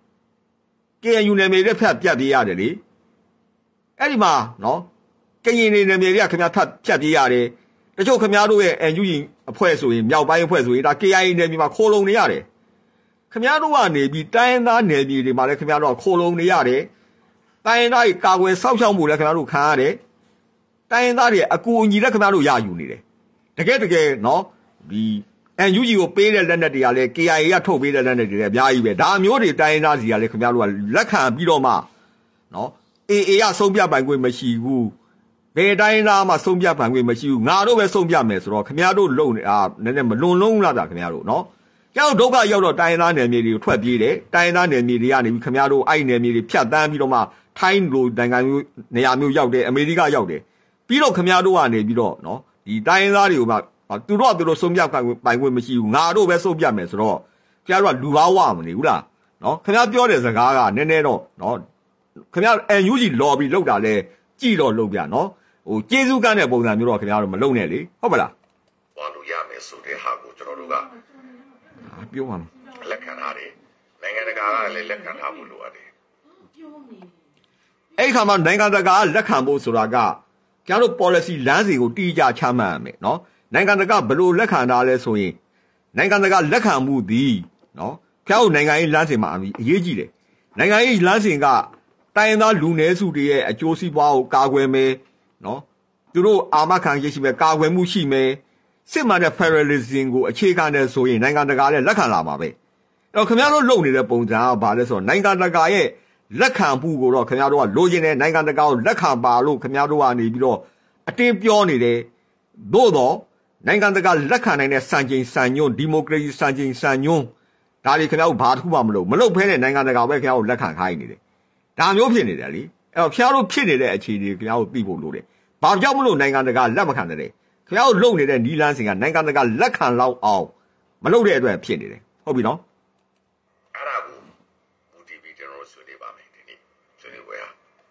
K N U နယ်မြေတွေဖက်ပြတ်ပြေးရတယ်လေအဲ့ဒီမှာနော်ကရင်နေနယ်မြေတွေကခင်ဗျားဖတ်ဖြတ်ပြေးရတယ်တချို့ခင်ဗျားတို့ရဲ့ N U G အဖွဲ့ဆိုရင်မြောက်ပိုင်းအဖွဲ့ဆိုရင်ဒါ K I A နယ်မြေမှာခိုးလုံနေရတယ်ခင်ဗျားတို့ကနေပြီးတိုင်းရင်းသားနယ်မြေတွေမှာလည်းခင်ဗျားတို့ကခိုးလုံနေရတယ်တိုင်းရင်းသားတွေကာကွယ်စောင့်ရှောက်မှုလည်းခင်ဗျားတို့ခံရတယ်တိုင်းရင်းသားတွေအကူအညီလည်းခင်ဗျားတို့ရယူနေတယ်တကယ်တကယ်နော်ဒီ N U G ကိုပေးတဲ့လက်နက်တွေကလည်း K I A ကထုတ်ပေးတဲ့လက်နက်တွေလည်းအများကြီးပဲဒါမျိုးတွေတိုင်းရင်းသားစီကလည်းခင်ဗျားတို့ကလက်ခံပြီးတော့မှနော် A A ကဆုံးဖြတ်ပိုင်ခွင့်မရှိဘူးဘယ်တိုင်းသားမှဆုံးဖြတ်ပိုင်ခွင့်မရှိဘူးငါတို့ပဲဆုံးဖြတ်မယ်ဆိုတော့ခင်ဗျားတို့လုံအာနည်းနည်းမလွန်လုံးလားဗျခင်ဗျားတို့နော်ကျောင်းဒုက္ခရောက်တော့တိုင်းသားနယ်မြေတွေကိုထွက်ပြေးတယ်တိုင်းသားနယ်မြေတွေကနေပြီးခင်ဗျားတို့အဲ့နယ်မြေတွေဖြတ်တန်းပြီးတော့မှထိုင်းလိုနိုင်ငံမျိုးနေရာမျိုးရောက်တယ်အမေရိကရောက်တယ်ပြီးတော့ခင်ဗျားတို့ကနေပြီးတော့နော်ဒီတိုင်းသားတွေကိုမှသူတို့ကသူတို့ဆုံးဖြတ်ပိုင်ခွင့်မရှိဘူးငါတို့ပဲဆုံးဖြတ်မယ်ဆိုတော့ခင်ဗျားတို့ကလူဘာဝမနေဘူးလားနော်ခင်ဗျားပြောတဲ့စကားကနည်းနည်းတော့နော်ခင်ဗျား N U G lobby လောက်တာလဲကြည်တော့လောက်ပြနော်ဟိုကျေးဇူးကမ်းတဲ့ပုံစံမျိုးတော့ခင်ဗျားတို့မလုပ်နဲ့လေဟုတ်ပါလားသွားလို့ရမယ်ဆိုတဲ့ဟာကိုကျွန်တော်တို့ကပြောပါမယ်လက်ခံထားတယ်နိုင်ငံတကာကလည်းလက်ခံထားဖို့လိုအပ်တယ်အဲ့ခါမှာနိုင်ငံတကာလက်ခံဖို့ဆိုတာကကျွန်တော်တို့ policy လမ်းစဉ်ကိုတိကျချမှတ်ရမယ်နော်နိုင်ငံတကာဘယ်လိုလက်ခံထားလဲဆိုရင်နိုင်ငံတကာလက်ခံမှုသည်နော်ကျွန်တော်နိုင်ငံရေးလမ်းစဉ်မှာအရေးကြီးတယ်နိုင်ငံရေးလမ်းစဉ်ကတိုင်းသားလူနည်းစုတွေရဲ့အကျိုးစီးပွားကိုကာကွယ်မယ်နော်သူတို့အာမခံရရှိမယ်ကာကွယ်မှုရှိမယ်စစ်မှန်တဲ့ federalism ကိုအခြေခံတဲ့ဆိုရင်နိုင်ငံတကာလည်းလက်ခံလာမှာပဲအဲ့တော့ခင်ဗျားတို့လုပ်နေတဲ့ပုံစံကဘာလဲဆိုတော့နိုင်ငံတကာရဲ့လက်ခံမှုကိုတော့ခင်ဗျားတို့ကလိုချင်တဲ့နိုင်ငံတကာကိုလက်ခံပါလို့ခင်ဗျားတို့ကနေပြီးတော့အတင်းပြောနေတယ်သို့တော့နိုင်ငံတကာလက်ခံနိုင်တဲ့စံချိန်စံညွှန်းဒီမိုကရေစီစံချိန်စံညွှန်းဒါတွေခင်ဗျားတို့ဘာတစ်ခုမှမလုပ်မလုပ်ဖဲနဲ့နိုင်ငံတကာပဲခင်ဗျားတို့လက်ခံခိုင်းနေတယ်ဒါမျိုးဖြစ်နေတယ်လေအဲ့တော့ခင်ဗျားတို့ဖြစ်နေတဲ့အခြေအနေခင်ဗျားတို့သိဖို့လိုတယ်ဘာကြောင့်မလို့နိုင်ငံတကာလက်မခံတဲ့ခင်ဗျားတို့လုပ်နေတဲ့နီးလန်းစဉ်ကနိုင်ငံတကာလက်ခံလောက်အောင်မလုပ်တဲ့အတွက်ဖြစ်နေတယ်ဟုတ်ပြီနော်အဲ့ဒါကိုမူတည်ပြီးကျွန်တော်တို့ဆွေးနွေးပါမယ်ဒီနေ့ဆွေးနွေးပွဲဟာ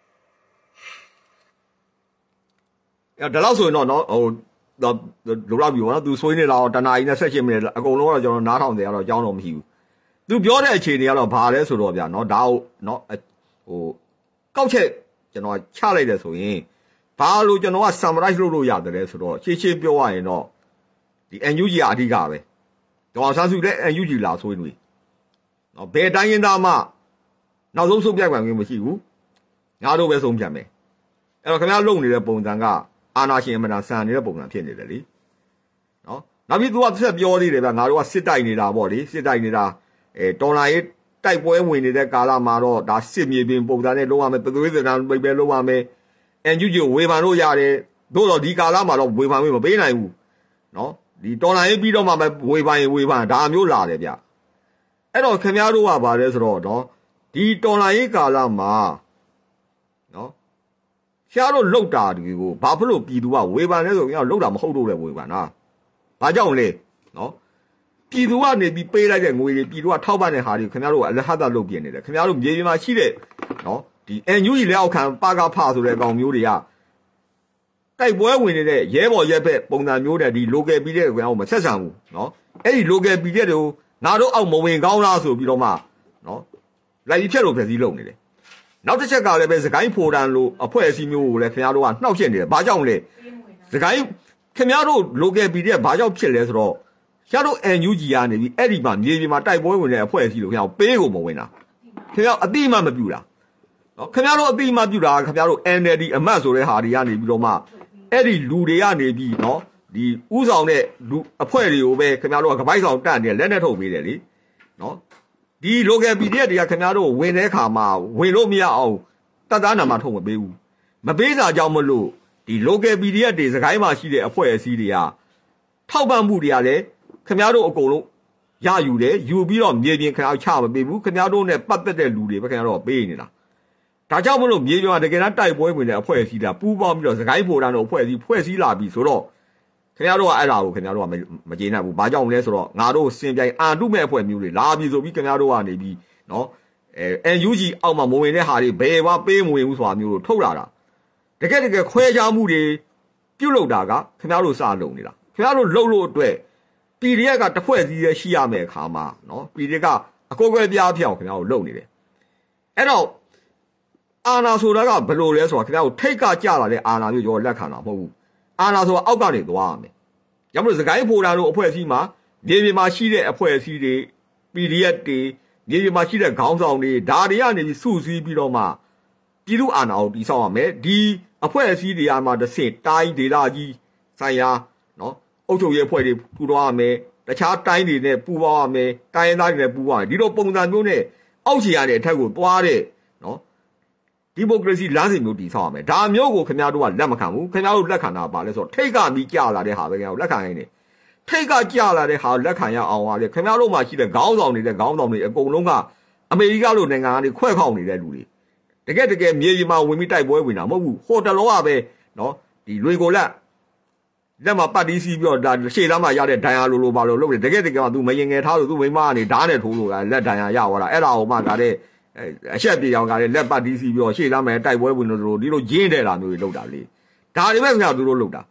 အဲ့ဒါလောက်ဆိုရင်တော့နော်ဟိုတော့လိုတော့ပြီပေါ့နော်သူဆွေးနေတာတော့တနာရီနဲ့ဆက်ရှင်းမိတယ်အကုန်လုံးကတော့ကျွန်တော်နားထောင်တယ်ကတော့အကြောင်းတော့မရှိဘူးသူပြောတဲ့အခြေအနေကတော့ဘာလဲဆိုတော့ဗျာနော်ဒါဟုတ်နော်ဟိုကောက်ချက်ကျွန်တော်ချလိုက်တယ်ဆိုရင်ဘာလို့ကျွန်တော်က summarize လုပ်လို့ရတယ်ဆိုတော့ရှင်းရှင်းပြောရရင်တော့ဒီ N U G ကအဓိကပဲဒေါ်ဆန်းစုလည်း N U G လာဆွေးနွေးနော်ဘယ်တိုင်းရင်းသားမှနောက်ဆုံးဆုံးဖြတ်ခွင့်မရှိဘူးငါတို့ပဲဆုံးဖြတ်မယ်အဲ့တော့ခင်ဗျားလုပ်နေတဲ့ပုံစံကအာနာရှင်အမှန်တန်ဆန်နေတဲ့ပုံစံဖြစ်နေတယ်လေနော်နောက်ပြီးသူကဆက်ပြောသေးတယ်ဗျငါတို့ကစစ်တိုက်နေတာပေါ့လေစစ်တိုက်နေတာအဲတော်လာရေးတိုက်ပွဲဝင်နေတဲ့ကာလမှာတော့ဒါစစ်မြေပြင်ပုံစံနဲ့လုပ်ရမယ်သွေးစံပိတ်ပဲလုပ်ရမယ်အန်ယူဂျီဝေဖန်လို့ရတယ်သို့တော့ဒီကာလမှာတော့ဝေဖန်မပေးနိုင်ဘူးနော်ဒီတော်လာရေးပြီးတော့မှဝေဖန်ရင်ဝေဖန်ဒါမျိုးလာတယ်ဗျအဲ့တော့ခင်ဗျားတို့ကဗါလဲဆိုတော့နော်ဒီတော်လာရေးကာလမှာနော်ရှားတို့လှုပ်တာဒီကိုဘာဖြစ်လို့ပြည်သူကဝေဖန်လဲဆိုရင်လှုပ်တာမဟုတ်တော့လေဝေဖန်တာဘာကြောင့်လဲနော်ပြည်သူကနေပြီးပေးလိုက်တဲ့ငွေတွေပြည်သူကထောက်ပံ့တဲ့ဟာတွေခင်ဗျားတို့ကအလဟတ်လုပ်ပြနေတယ်ခင်ဗျားတို့မြေပြင်မှာရှိတဲ့နော်ဒီအန်ယူဂျီလက်အောက်ခံပါကဖဆိုတဲ့အကောင်မျိုးတွေကတိုက်ပွဲဝင်နေတဲ့ရဲဘော်ရဲဘက်ပုံစံမျိုးနဲ့ဒီ local ပြည်တဲ့ကောင်မဆက်ဆံဘူးနော်အဲ့ဒီ local ပြည်တဲ့တွေကိုငါတို့အောက်မဝင်ကောင်းလားဆိုပြီးတော့မှနော်လိုက်ပြီးဖြတ်လို့ဖက်စည်းလုပ်နေတယ်နောက်တစ်ချက်ကလည်းပဲစကိုင်းဖိုတန်လို့အဖွဲ့အစည်းမျိုးကိုလည်းခင်ဗျားတို့ကနှောက်ရှက်နေတယ်ဘာကြောင့်လဲစကိုင်းခင်ဗျားတို့ local ပြည်တဲ့ဘာကြောင့်ဖြစ်လဲဆိုတော့ကျတို့ N U G ကနေပြီးအဲ့ဒီမှာမြေပြင်မှာတိုက်ပွဲဝင်တဲ့အဖွဲ့အစည်းလို့ခင်ဗျားပေးကိုမဝင်တာခင်ဗျားအတိမမပြူတာနော်ခင်ဗျားတို့အတိမပြူတာခင်ဗျားတို့ N L D အမတ်ဆိုတဲ့ဟာတွေကနေပြီးတော့မှအဲ့ဒီလူတွေကနေပြီးနော်ဒီဥဆောင်တဲ့လူအဖွဲ့တွေကိုပဲခင်ဗျားတို့ကကပိုက်ဆောင်တန့်နေလက်နဲ့ထုတ်ပေးတယ်လေနော်ဒီ local ပြည်တဲ့တွေကခင်ဗျားတို့ဝင်တဲ့ခါမှာဝင်လို့မရအောင်တတ်သားနာမှာထုတ်မပေးဘူးမပေးတာကြောင့်မလို့ဒီ local ပြည်တဲ့တွေစကိုင်းမှာရှိတဲ့အဖွဲ့အစည်းတွေကထောက်ပံ့မှုတွေကလည်းခင်ဗျားတို့အကုန်လုံးရယူတယ်ယူပြီးတော့မြေပြင်ခင်ဗျားချမပေးဘူးခင်ဗျားတို့နဲ့ပတ်သက်တဲ့လူတွေပဲခင်ဗျားတို့ပေးနေတာဒါကြောင့်မလို့မြေပြင်မှာတကယ်တမ်းတိုက်ပွဲဝင်တဲ့အဖွဲ့အစည်းတွေကပူးပေါင်းပြီးတော့စကိုင်းဖိုတန်တို့အဖွဲ့အစည်းဖွဲ့စည်းလာပြီဆိုတော့ခင်ဗျားတို့ကအဲ့ဒါကိုခင်ဗျားတို့ကမကျေနပ်ဘူးဘာကြောင့်လဲဆိုတော့ငါတို့စင်ပြိုင်အာတုမဲ့အဖွဲ့မျိုးတွေလာပြီဆိုပြီးခင်ဗျားတို့ကနေပြီးနော်အဲ N U G အောက်မှာမဝင်တဲ့ဟာတွေဘယ်ဘာပေးမဝင်ဘူးဆိုတာမျိုးတို့ထုတ်လာတာတကယ်တကယ်ခွဲခြားမှုတွေပြုတ်လုတာကခင်ဗျားတို့စလုံနေတာခင်ဗျားတို့လှုပ်လို့အတွက် P D F ကတစ်ဖွဲ့စည်းရရှိရမယ်အခါမှာနော် P D F ကအကိုယ်ကွယ်ပြားပြောင်းခင်ဗျားတို့လုပ်နေတယ်အဲ့တော့အာနာဆိုတာကဘယ်လိုလဲဆိုတာခင်ဗျားတို့ထိတ်ကကြလာတဲ့အာနာမျိုးရောလက်ခံတာမဟုတ်ဘူးအာနာဆိုတာအောက်ကနေသွားရမယ်ရမလို့စကိုင်းဖိုတာတို့အဖွဲ့အစည်းမှာမြေပြင်မှာရှိတဲ့အဖွဲ့အစည်းတွေ P D F တွေမြေပြင်မှာရှိတဲ့ခေါင်းဆောင်တွေဒါတွေကနေပြီးစုစည်းပြီးတော့မှပြည်သူအာဏာကိုတည်ဆောက်ရမယ်ဒီအဖွဲ့အစည်းတွေအားမှာတစ်ဆင့်တိုင်းဒေသကြီးဆိုင်ရာနော်အုပ်ချုပ်ရေးအဖွဲ့တွေပူးပေါင်းရမယ်တခြားတိုင်းတွေနဲ့ပူးပေါင်းရမယ်တိုင်းရင်းသားတွေနဲ့ပူးပေါင်းရမယ်ဒီလိုပုံစံမျိုးနဲ့အောက်ခြေရတဲ့အထက်ကိုသွားတဲ့နော်ဒီမိုကရေစီလမ်းစဉ်မျိုးတည်ဆောက်ရမယ်ဒါမျိုးကိုခင်ဗျားတို့ကလက်မခံဘူးခင်ဗျားတို့လက်ခံတာပါလဲဆိုတော့ထိတ်ကပြီးကြာလာတဲ့ဟာပဲခင်ဗျားတို့လက်ခံရင်းနေထိတ်ကကြာလာတဲ့ဟာလက်ခံရအောင်ပါလေခင်ဗျားတို့မှရှိတဲ့ခေါင်းဆောင်နေတဲ့ခေါင်းဆောင်တွေအကုန်လုံးကအမေရိကလိုနိုင်ငံကနေခွဲခေါက်နေတဲ့လူတွေတကယ်တကယ်မြေကြီးမှာဝင်ပြီးတိုက်ပွဲဝင်တာမဟုတ်ဘူးဟိုတလောကပဲနော်ဒီလွေကိုလက်လက်မှာပတ်တီးစီးပြီးတော့ဒါရှေ့လမ်းမှာရတဲ့ဒဏ်ရာလိုလိုပါလို့လုပ်တယ်တကယ်တကယ်ကသူမရင်ငယ်ထားလို့သူမိမကနေဓာတ်နဲ့ထိုးလို့လက်ဒဏ်ရာရသွားတာအဲ့ဒါဟိုမှကတဲ့အချက်ပြေအောင်ကလည်းလက်ပတ်တီးစီးပြီးတော့ရှေ့လမ်းမှာတိုက်ပွဲဝင်လို့ဒီလိုရင်းတဲ့တာမျိုးတွေလုပ်တာလေဒါတွေပဲခင်ဗျာသူတို့လုပ်တာ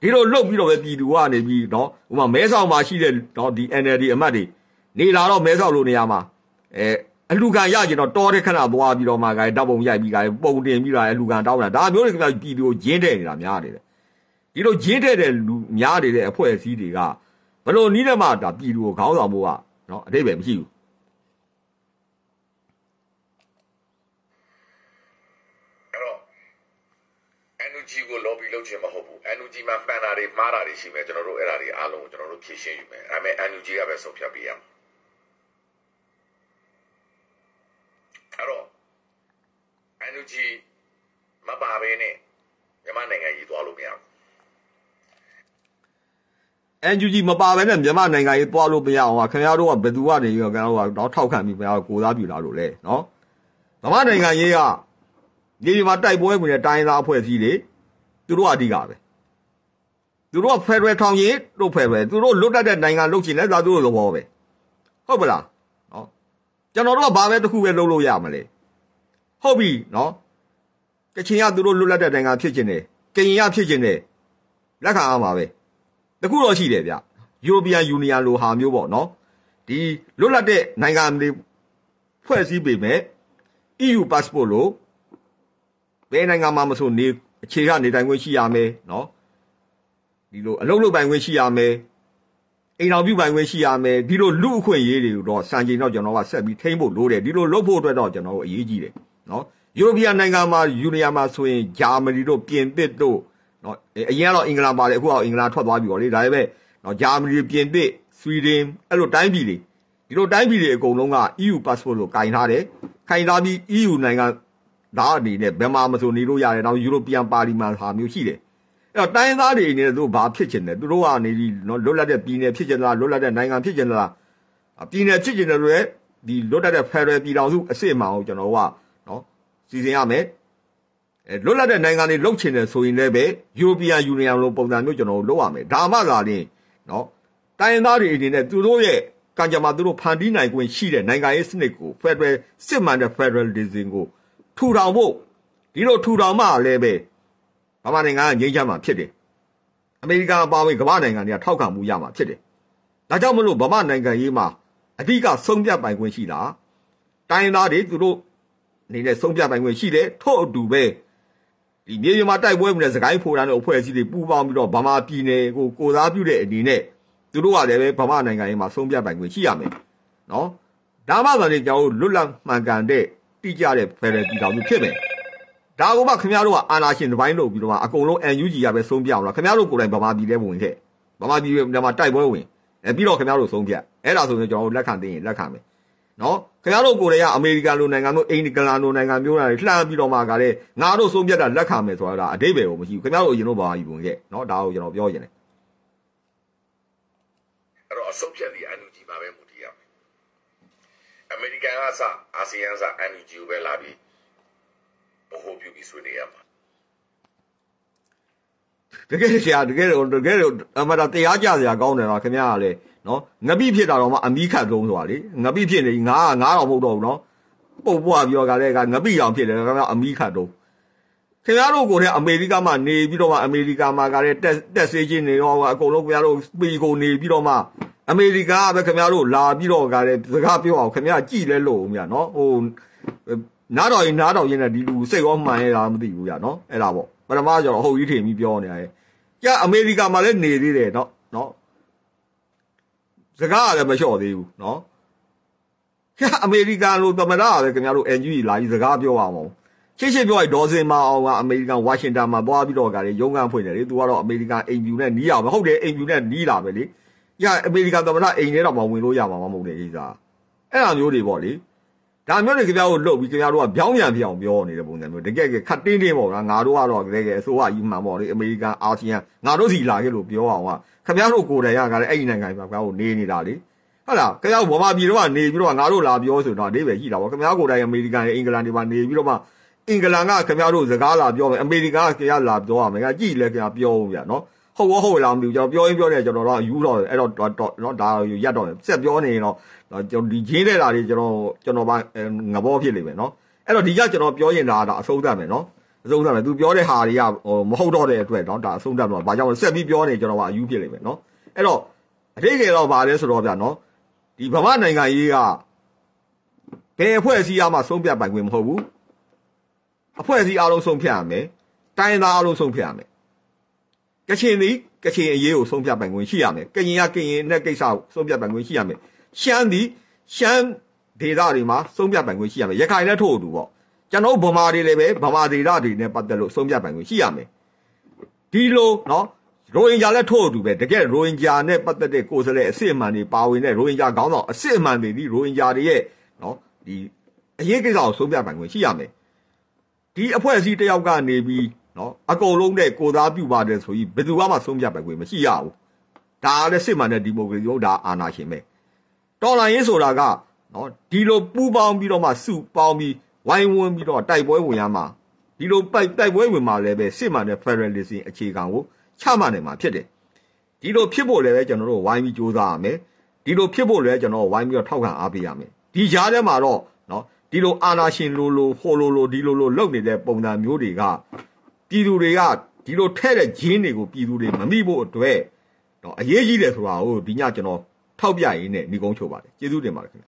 ဒီလိုလုတ်ပြီးတော့ပဲပြည်သူကနေပြီးနော်ဟိုမှာမဲဆောက်မှာရှိတဲ့နော်ဒီ N L D အမတ်တွေနေလာတော့မဲဆောက်လိုနေရာမှာအဲအလူခံရကျင်တော့တော်တဲ့ခဏသွားပြီးတော့မှကဲတောက်ပုံရိုက်ပြီးကဲပုံတင်ပြီးတာအလူခံတောင်းတာဒါမျိုးတွေခင်ဗျာပြည်သူကိုဂျင်းတဲ့နေတာများနေတယ်ဒီလိုဂျင်းတဲ့တဲ့လူများနေတဲ့အဖွဲ့အစည်းတွေကဘလို့နီးတဲ့မှဒါပြည်သူကိုခေါင်းဆောင်ဖို့ကနော်အတိတ်ပဲမရှိဘူးကြီးကို lobby လုပ်ချင်မဟုတ်ဘူး N U G မှာပန်တာတွေမှားတာတွေရှိမယ်ကျွန်တော်တို့အဲ့ဒါတွေအားလုံးကျွန်တော်တို့ဖြည့်ရှင်းယူမယ်ဒါပေမဲ့ N U G ကပဲဆုံးဖြတ်ပေးရမှာအဲ့တော့ N U G မပါဘဲနဲ့မြန်မာနိုင်ငံကြီးသွားလို့မရဘူး N U G မပါဘဲနဲ့မြန်မာနိုင်ငံကြီးသွားလို့မရအောင်ကခင်ဗျားတို့ကဘယ်သူကနေရောကျွန်တော်တို့ကတော့ထောက်ခံပြီးခင်ဗျားတို့ကိုစားပြလာလို့လေနော်မြန်မာနိုင်ငံကြီးကဒီမှာတိုက်ပွဲဝင်တဲ့တိုင်းသားအဖွဲ့အစည်းတွေသူတို့အဓိကပဲသူတို့ကဖက်ဒရယ်ထောင်ရင်တို့ဖက်ဒရယ်သူတို့လွတ်တတ်တဲ့နိုင်ငံလုပ်ချင်လဲဒါသူတို့သဘောပဲဟုတ်ပလားနော်ကျွန်တော်တို့ကဘာပဲတစ်ခုပဲလုပ်လို့ရမလဲဟုတ်ပြီနော်ကချင်ကသူတို့လွတ်လပ်တဲ့နိုင်ငံဖြစ်ချင်တယ်ကရင်ကဖြစ်ချင်တယ်လက်ခံအောင်ပါပဲတခုတော့ရှိတယ်ဗျ European Union လိုဟာမျိုးပေါ့နော်ဒီလွတ်လပ်တဲ့နိုင်ငံတွေဖွဲ့စည်းပေမဲ့ E U passport လို့ဘယ်နိုင်ငံမှာမဆိုနေအခြေကနေတိုင်းခွင့်ရှိရမယ်နော်ဒီလိုအလုပ်လုပ်ပိုင်ခွင့်ရှိရမယ်အိမ်တော်ပြုပိုင်ခွင့်ရှိရမယ်ဒီလိုလူအခွင့်အရေးတွေတော့စံချိန်တော့ကျွန်တော်ကဆက်ပြီးထိန်းဖို့လိုတယ်ဒီလိုလုပ်ဖို့အတွက်တော့ကျွန်တော်တို့အရေးကြီးတယ်နော်ယူရိုပီယံနိုင်ငံမှာယူနီယံမှာဆိုရင်ဂျာမနီတို့ပြင်သစ်တို့နော်အရင်ကတော့အင်္ဂလန်ပါတယ်အခုကတော့အင်္ဂလန်ထွက်သွားပြီပေါ့လေဒါပေမဲ့နော်ဂျာမနီပြင်သစ်ဆွီဒင်အဲ့လိုတိုင်းပြည်တွေဒီလိုတိုင်းပြည်တွေအကုန်လုံးက E U passport လို့ကင်ထားတယ်ကင်ထားပြီး E U နိုင်ငံဒါအနေနဲ့ဘယ်မှာမဆိုနေလို့ရတယ်တော့ယူရိုပီယံပါလီမန်ဟာမျိုးရှိတယ်အဲ့တော့တိုင်းသားတွေအနေနဲ့သူတို့ဘာဖြစ်ချင်လဲသူတို့ကနေပြီးနော်လွတ်လပ်တဲ့ပြည်နယ်ဖြစ်ချင်လားလွတ်လပ်တဲ့နိုင်ငံဖြစ်ချင်လားပြည်နယ်ဖြစ်ချင်တယ်လို့ဒီလွတ်လပ်တဲ့ဖက်ဒရယ်ပြည်ထောင်စုအစစ်အမှန်ကိုကျွန်တော်ကနော်စီစဉ်ရမယ်အဲလွတ်လပ်တဲ့နိုင်ငံတွေလုပ်ချင်တယ်ဆိုရင်လည်းပဲယူရိုပီယံယူနီယံလိုပုံစံမျိုးကျွန်တော်တို့လုပ်ရမယ်ဒါမှသာလျှင်နော်တိုင်းသားတွေအနေနဲ့သူတို့ရဲ့ကံကြမ္မာသူတို့ဖန်တီးနိုင်ခွင့်ရှိတဲ့နိုင်ငံရေးစနစ်ကိုဖက်ဒရယ်စစ်မှန်တဲ့ဖက်ဒရယ်လီဇင်ကိုထူထောင်ဖို့ဒီလိုထူထောင်မှလည်းပဲဗမာနိုင်ငံကငြိမ်းချမ်းမှာဖြစ်တယ်အမေရိကန်အပါအဝင်ကမ္ဘာနိုင်ငံတွေကထောက်ခံမှုရမှာဖြစ်တယ်ဒါကြောင့်မလို့ဗမာနိုင်ငံရေးမှာအဓိကဆုံးဖြတ်ပိုင်ခွင့်ရှိတာတိုင်းသားတွေသူတို့အနေနဲ့ဆုံးဖြတ်ပိုင်ခွင့်ရှိတယ်ထို့အတူပဲဒီမြေပြင်မှာတိုက်ပွဲဝင်တဲ့စကိုင်းဖိုရန်တို့အဖွဲ့အစည်းတွေပူးပေါင်းပြီးတော့ဗမာပြည်နယ်ကိုကိုစားပြုတဲ့အနေနဲ့သူတို့ကလည်းပဲဗမာနိုင်ငံရေးမှာဆုံးဖြတ်ပိုင်ခွင့်ရှိရမယ်နော်ဒါမှသာလေကျွန်တော်တို့လွတ်လပ်မှန်ကန်တဲ့တိကျတဲ့ဖက်ဒရယ်ပြည်ထောင်စုဖြစ်မယ်ဒါကမှခင်ဗျားတို့ကအာဏာရှင်တစ်ပိုင်းလုပ်ပြီးတော့မှအကုန်လုံး N U G ကပဲဆုံးပြအောင်လားခင်ဗျားတို့ကိုယ်တိုင်ဗမာပြည်ထဲဝင်ခဲ့ဗမာပြည်မှာတိုက်ပွဲဝင်အဲပြီးတော့ခင်ဗျားတို့ဆုံးဖြတ်အဲ့ဒါဆိုရင်ကျွန်တော်တို့လက်ခံသိရင်လက်ခံမယ်နော်ခင်ဗျားတို့ကိုယ်တိုင်ကအမေရိကန်လိုနိုင်ငံမျိုးအင်္ဂလန်လိုနိုင်ငံမျိုးတွေလှမ်းပြီးတော့မှကလည်းငါတို့ဆုံးဖြတ်တာလက်ခံမယ်ဆိုတာအတိတ်ပဲကိုမရှိဘူးခင်ဗျားတို့အရင်တော့ဗမာပြည်ဝင်ခဲ့နော်ဒါကိုကျွန်တော်ပြောရင်လည်းအဲ့တော့အဆုံးဖြတ်ဒီ N U G မှာပဲမူတည်ရမယ်အမေရိကန်ကစအာဆီယံက N U G ကိုပဲလာပြီးဘိုးပြူပြီးဆွေးနွေးရမှာတကယ်ဆရာတကယ်တော့တကယ်တော့အမှန်တရားကြစရာကောင်းတယ်တော့ခင်ဗျားကလည်းနော်ငပိဖြစ်တာတော့မှအမီးခတ်သုံးဆိုတာလေငပိဖြစ်နေငါးငါးတော့မဟုတ်တော့ဘူးနော်ပုတ်ပွားပြီးတော့ကလည်းကငပိအောင်ဖြစ်တယ်ခင်ဗျားအမီးခတ်သုံးခင်ဗျားတို့ကိုလည်းအမေရိကမှာနေပြီးတော့မှအမေရိကမှာကလည်းတက်တက်ဆေးချင်းနေတော့အကုန်လုံးခင်ဗျားတို့ပီကိုနေပြီးတော့မှအမေရိကကပဲခင်ဗျားတို့လာပြီးတော့ကလည်းစကားပြောအောင်ခင်ဗျားကြည်လဲလို့မြတ်နော်ဟိုနားတော်ရင်နားတော်ရင်လည်းဒီလူစိတ်ရောမှန်ရတာမသိဘူးဗျာနော်အဲ့ဒါပေါ့ပထမကျတော့ဟုတ်ကြီးထင်ပြီးပြောနေရတယ်ကြာအမေရိကမှာလည်းနေသေးတယ်နော်နော်စကားလည်းမလျှော့သေးဘူးနော်ကြာအမေရိကန်လိုသမ္မတကပဲခင်ဗျားတို့ N U G လာပြီးစကားပြောအောင်ချစ်ချစ်ပြောလိုက်ဒေါ်စင်မအောင်ကအမေရိကန်ဝါရှင်တန်မှာသွားပြီးတော့ကလည်းရုံးခန်းဖွင့်တယ်လေသူကတော့အမေရိကန်အိမ်ဖြူနဲ့နီးရပဲဟုတ်တယ်အိမ်ဖြူနဲ့နီးလာပဲလေကြာအမေရိကန်သမ္မတအိမ်ထဲတော့မဝင်လို့ရမှာမဟုတ်တဲ့ကိစ္စအဲ့လိုမျိုးတွေပေါ့လေဒါမျိုးတွေခင်ဗျားတို့လှုပ်ပြီးခင်ဗျားတို့ကပြောင်းပြန်ပြအောင်ပြောနေတဲ့ပုံစံမျိုးတကယ်ကခတ်တင်းတင်းပေါ့ဗျာငါတို့ကတော့တကယ်အစိုးရကြီးမှန်ပေါ့လေအမေရိကန်အာဆီယံငါတို့စီလာခဲ့လို့ပြောအောင်ကခင်ဗျားတို့ကိုယ်တိုင်ကလည်းအဲ့ဒီနိုင်ငံမှာခင်ဗျားတို့နေနေတာလေဟုတ်လားခင်ဗျားဗမာပြည်တော့ကနေပြီးတော့ငါတို့လာပြောဆိုတော့အဓိပ္ပာယ်ရှိတာပေါ့ခင်ဗျားကိုယ်တိုင်အမေရိကန်နဲ့အင်္ဂလန်တွေမှာနေပြီးတော့မှအင်္ဂလန်ကခင်ဗျားတို့စကားလာပြောမယ်အမေရိကန်ကခင်ဗျားလာပြောရမယ်ကကြည့်လဲခင်ဗျားပြောဦးဗျာနော်ဟုတ်ရောဟုတ်လားမသိဘူးကျွန်တော်ပြောရင်းပြောနေကျွန်တော်တော့ယူတော့အဲ့တော့တော့ဒါရက်တော့ဆက်ပြောနေရင်တော့ကျွန်တော်ဒီဂျင်းတဲ့တာတွေကျွန်တော်ကျွန်တော်ပါငဘောဖြစ်လိမ့်မယ်နော်အဲ့တော့ဒီကကျွန်တော်ပြောရင်ဒါဒါအဆုံးသတ်မယ်နော်အဆုံးသတ်မယ်သူပြောတဲ့ဟာတွေကဟိုမဟုတ်တော့တဲ့အတွက်เนาะဒါအဆုံးသတ်တော့ဘာကြောင့်ဆက်ပြီးပြောနေကျွန်တော်ကအယူဖြစ်လိမ့်မယ်เนาะအဲ့တော့အတိတ်ကတော့ဗာလဲဆိုတော့ဗျာเนาะဒီဗမာနိုင်ငံရေးကဘယ်အဖွဲ့အစည်းအားမှဆုံးဖြတ်ပိုင်ခွင့်မဟုတ်ဘူးအဖွဲ့အစည်းအားလုံးဆုံးဖြတ်ရမယ်တိုင်းသားအားလုံးဆုံးဖြတ်ရမယ်ကချင်သည်ကချင်အရေးကိုဆုံးဖြတ်ပိုင်ခွင့်ရှိရမယ်ကရင်ကကရင်နဲ့ကိစ္စကိုဆုံးဖြတ်ပိုင်ခွင့်ရှိရမယ်ရှမ်းသည်ရှမ်းဒေသတွေမှာဆုံးဖြတ်ပိုင်ခွင့်ရှိရမယ်ရခိုင်လည်းထို့အတူပေါ့ကျွန်တော်ဗမာတွေလည်းပဲဗမာဒေသတွေနဲ့ပတ်သက်လို့ဆုံးဖြတ်ပိုင်ခွင့်ရှိရမယ်ဒီလိုเนาะရိုဟင်ဂျာလည်းထို့အတူပဲတကယ်ရိုဟင်ဂျာနဲ့ပတ်သက်တဲ့ကိုယ်စားလှယ်အစစ်အမှန်တွေပါဝင်တဲ့ရိုဟင်ဂျာခေါင်းဆောင်အစစ်အမှန်တွေဒီရိုဟင်ဂျာတွေရဲ့เนาะဒီအရေးကိစ္စကိုဆုံးဖြတ်ပိုင်ခွင့်ရှိရမယ်ဒီအဖွဲ့အစည်းတစ်ယောက်ကနေပြီးเนาะအကုန်လုံးနဲ့ကိုသားပြုပါတယ်ဆိုပြီးဘယ်သူမှဆုံးဖြတ်ပိုင်ခွင့်မရှိရဘူးဒါလည်းစစ်မှန်တဲ့ဒီမိုကရေစီဟုတ်ဒါအာဏာရှင်ပဲတော်လှန်ရေးဆိုတာကเนาะဒီလိုပူးပေါင်းပြီးတော့မှစုပေါင်းပြီးဝိုင်းဝန်းပြီးတော့တိုက်ပွဲဝင်ရမှာဒီလိုပိုက်တိုက်ပွဲဝင်မှာလည်းပဲစစ်မှန်တဲ့ Federalism အခြေခံကိုချမှတ်နိုင်မှာဖြစ်တယ်ဒီလိုဖြစ်ဖို့လည်းပဲကျွန်တော်တို့ဝိုင်းပြီးကြိုးစားရမယ်ဒီလိုဖြစ်ဖို့လည်းကျွန်တော်ဝိုင်းပြီးတော့ထောက်ခံအားပေးရမယ်ဒီကြားထဲမှာတော့เนาะဒီလိုအာဏာရှင်လိုလိုဟိုလိုလိုဒီလိုလိုလုပ်နေတဲ့ပုံစံမျိုးတွေကပြည်သူတွေကဒီလိုထဲ့တဲ့ဂျင်းတွေကိုပြည်သူတွေမမိဖို့အတွက်တော့အရေးကြီးတယ်ဆိုတာကိုဒီညကျွန်တော်ထောက်ပြရင်းနဲ့ညီကုန်းချုပ်ပါတယ်ကျေးဇူးတင်ပါတယ်ခင်ဗျ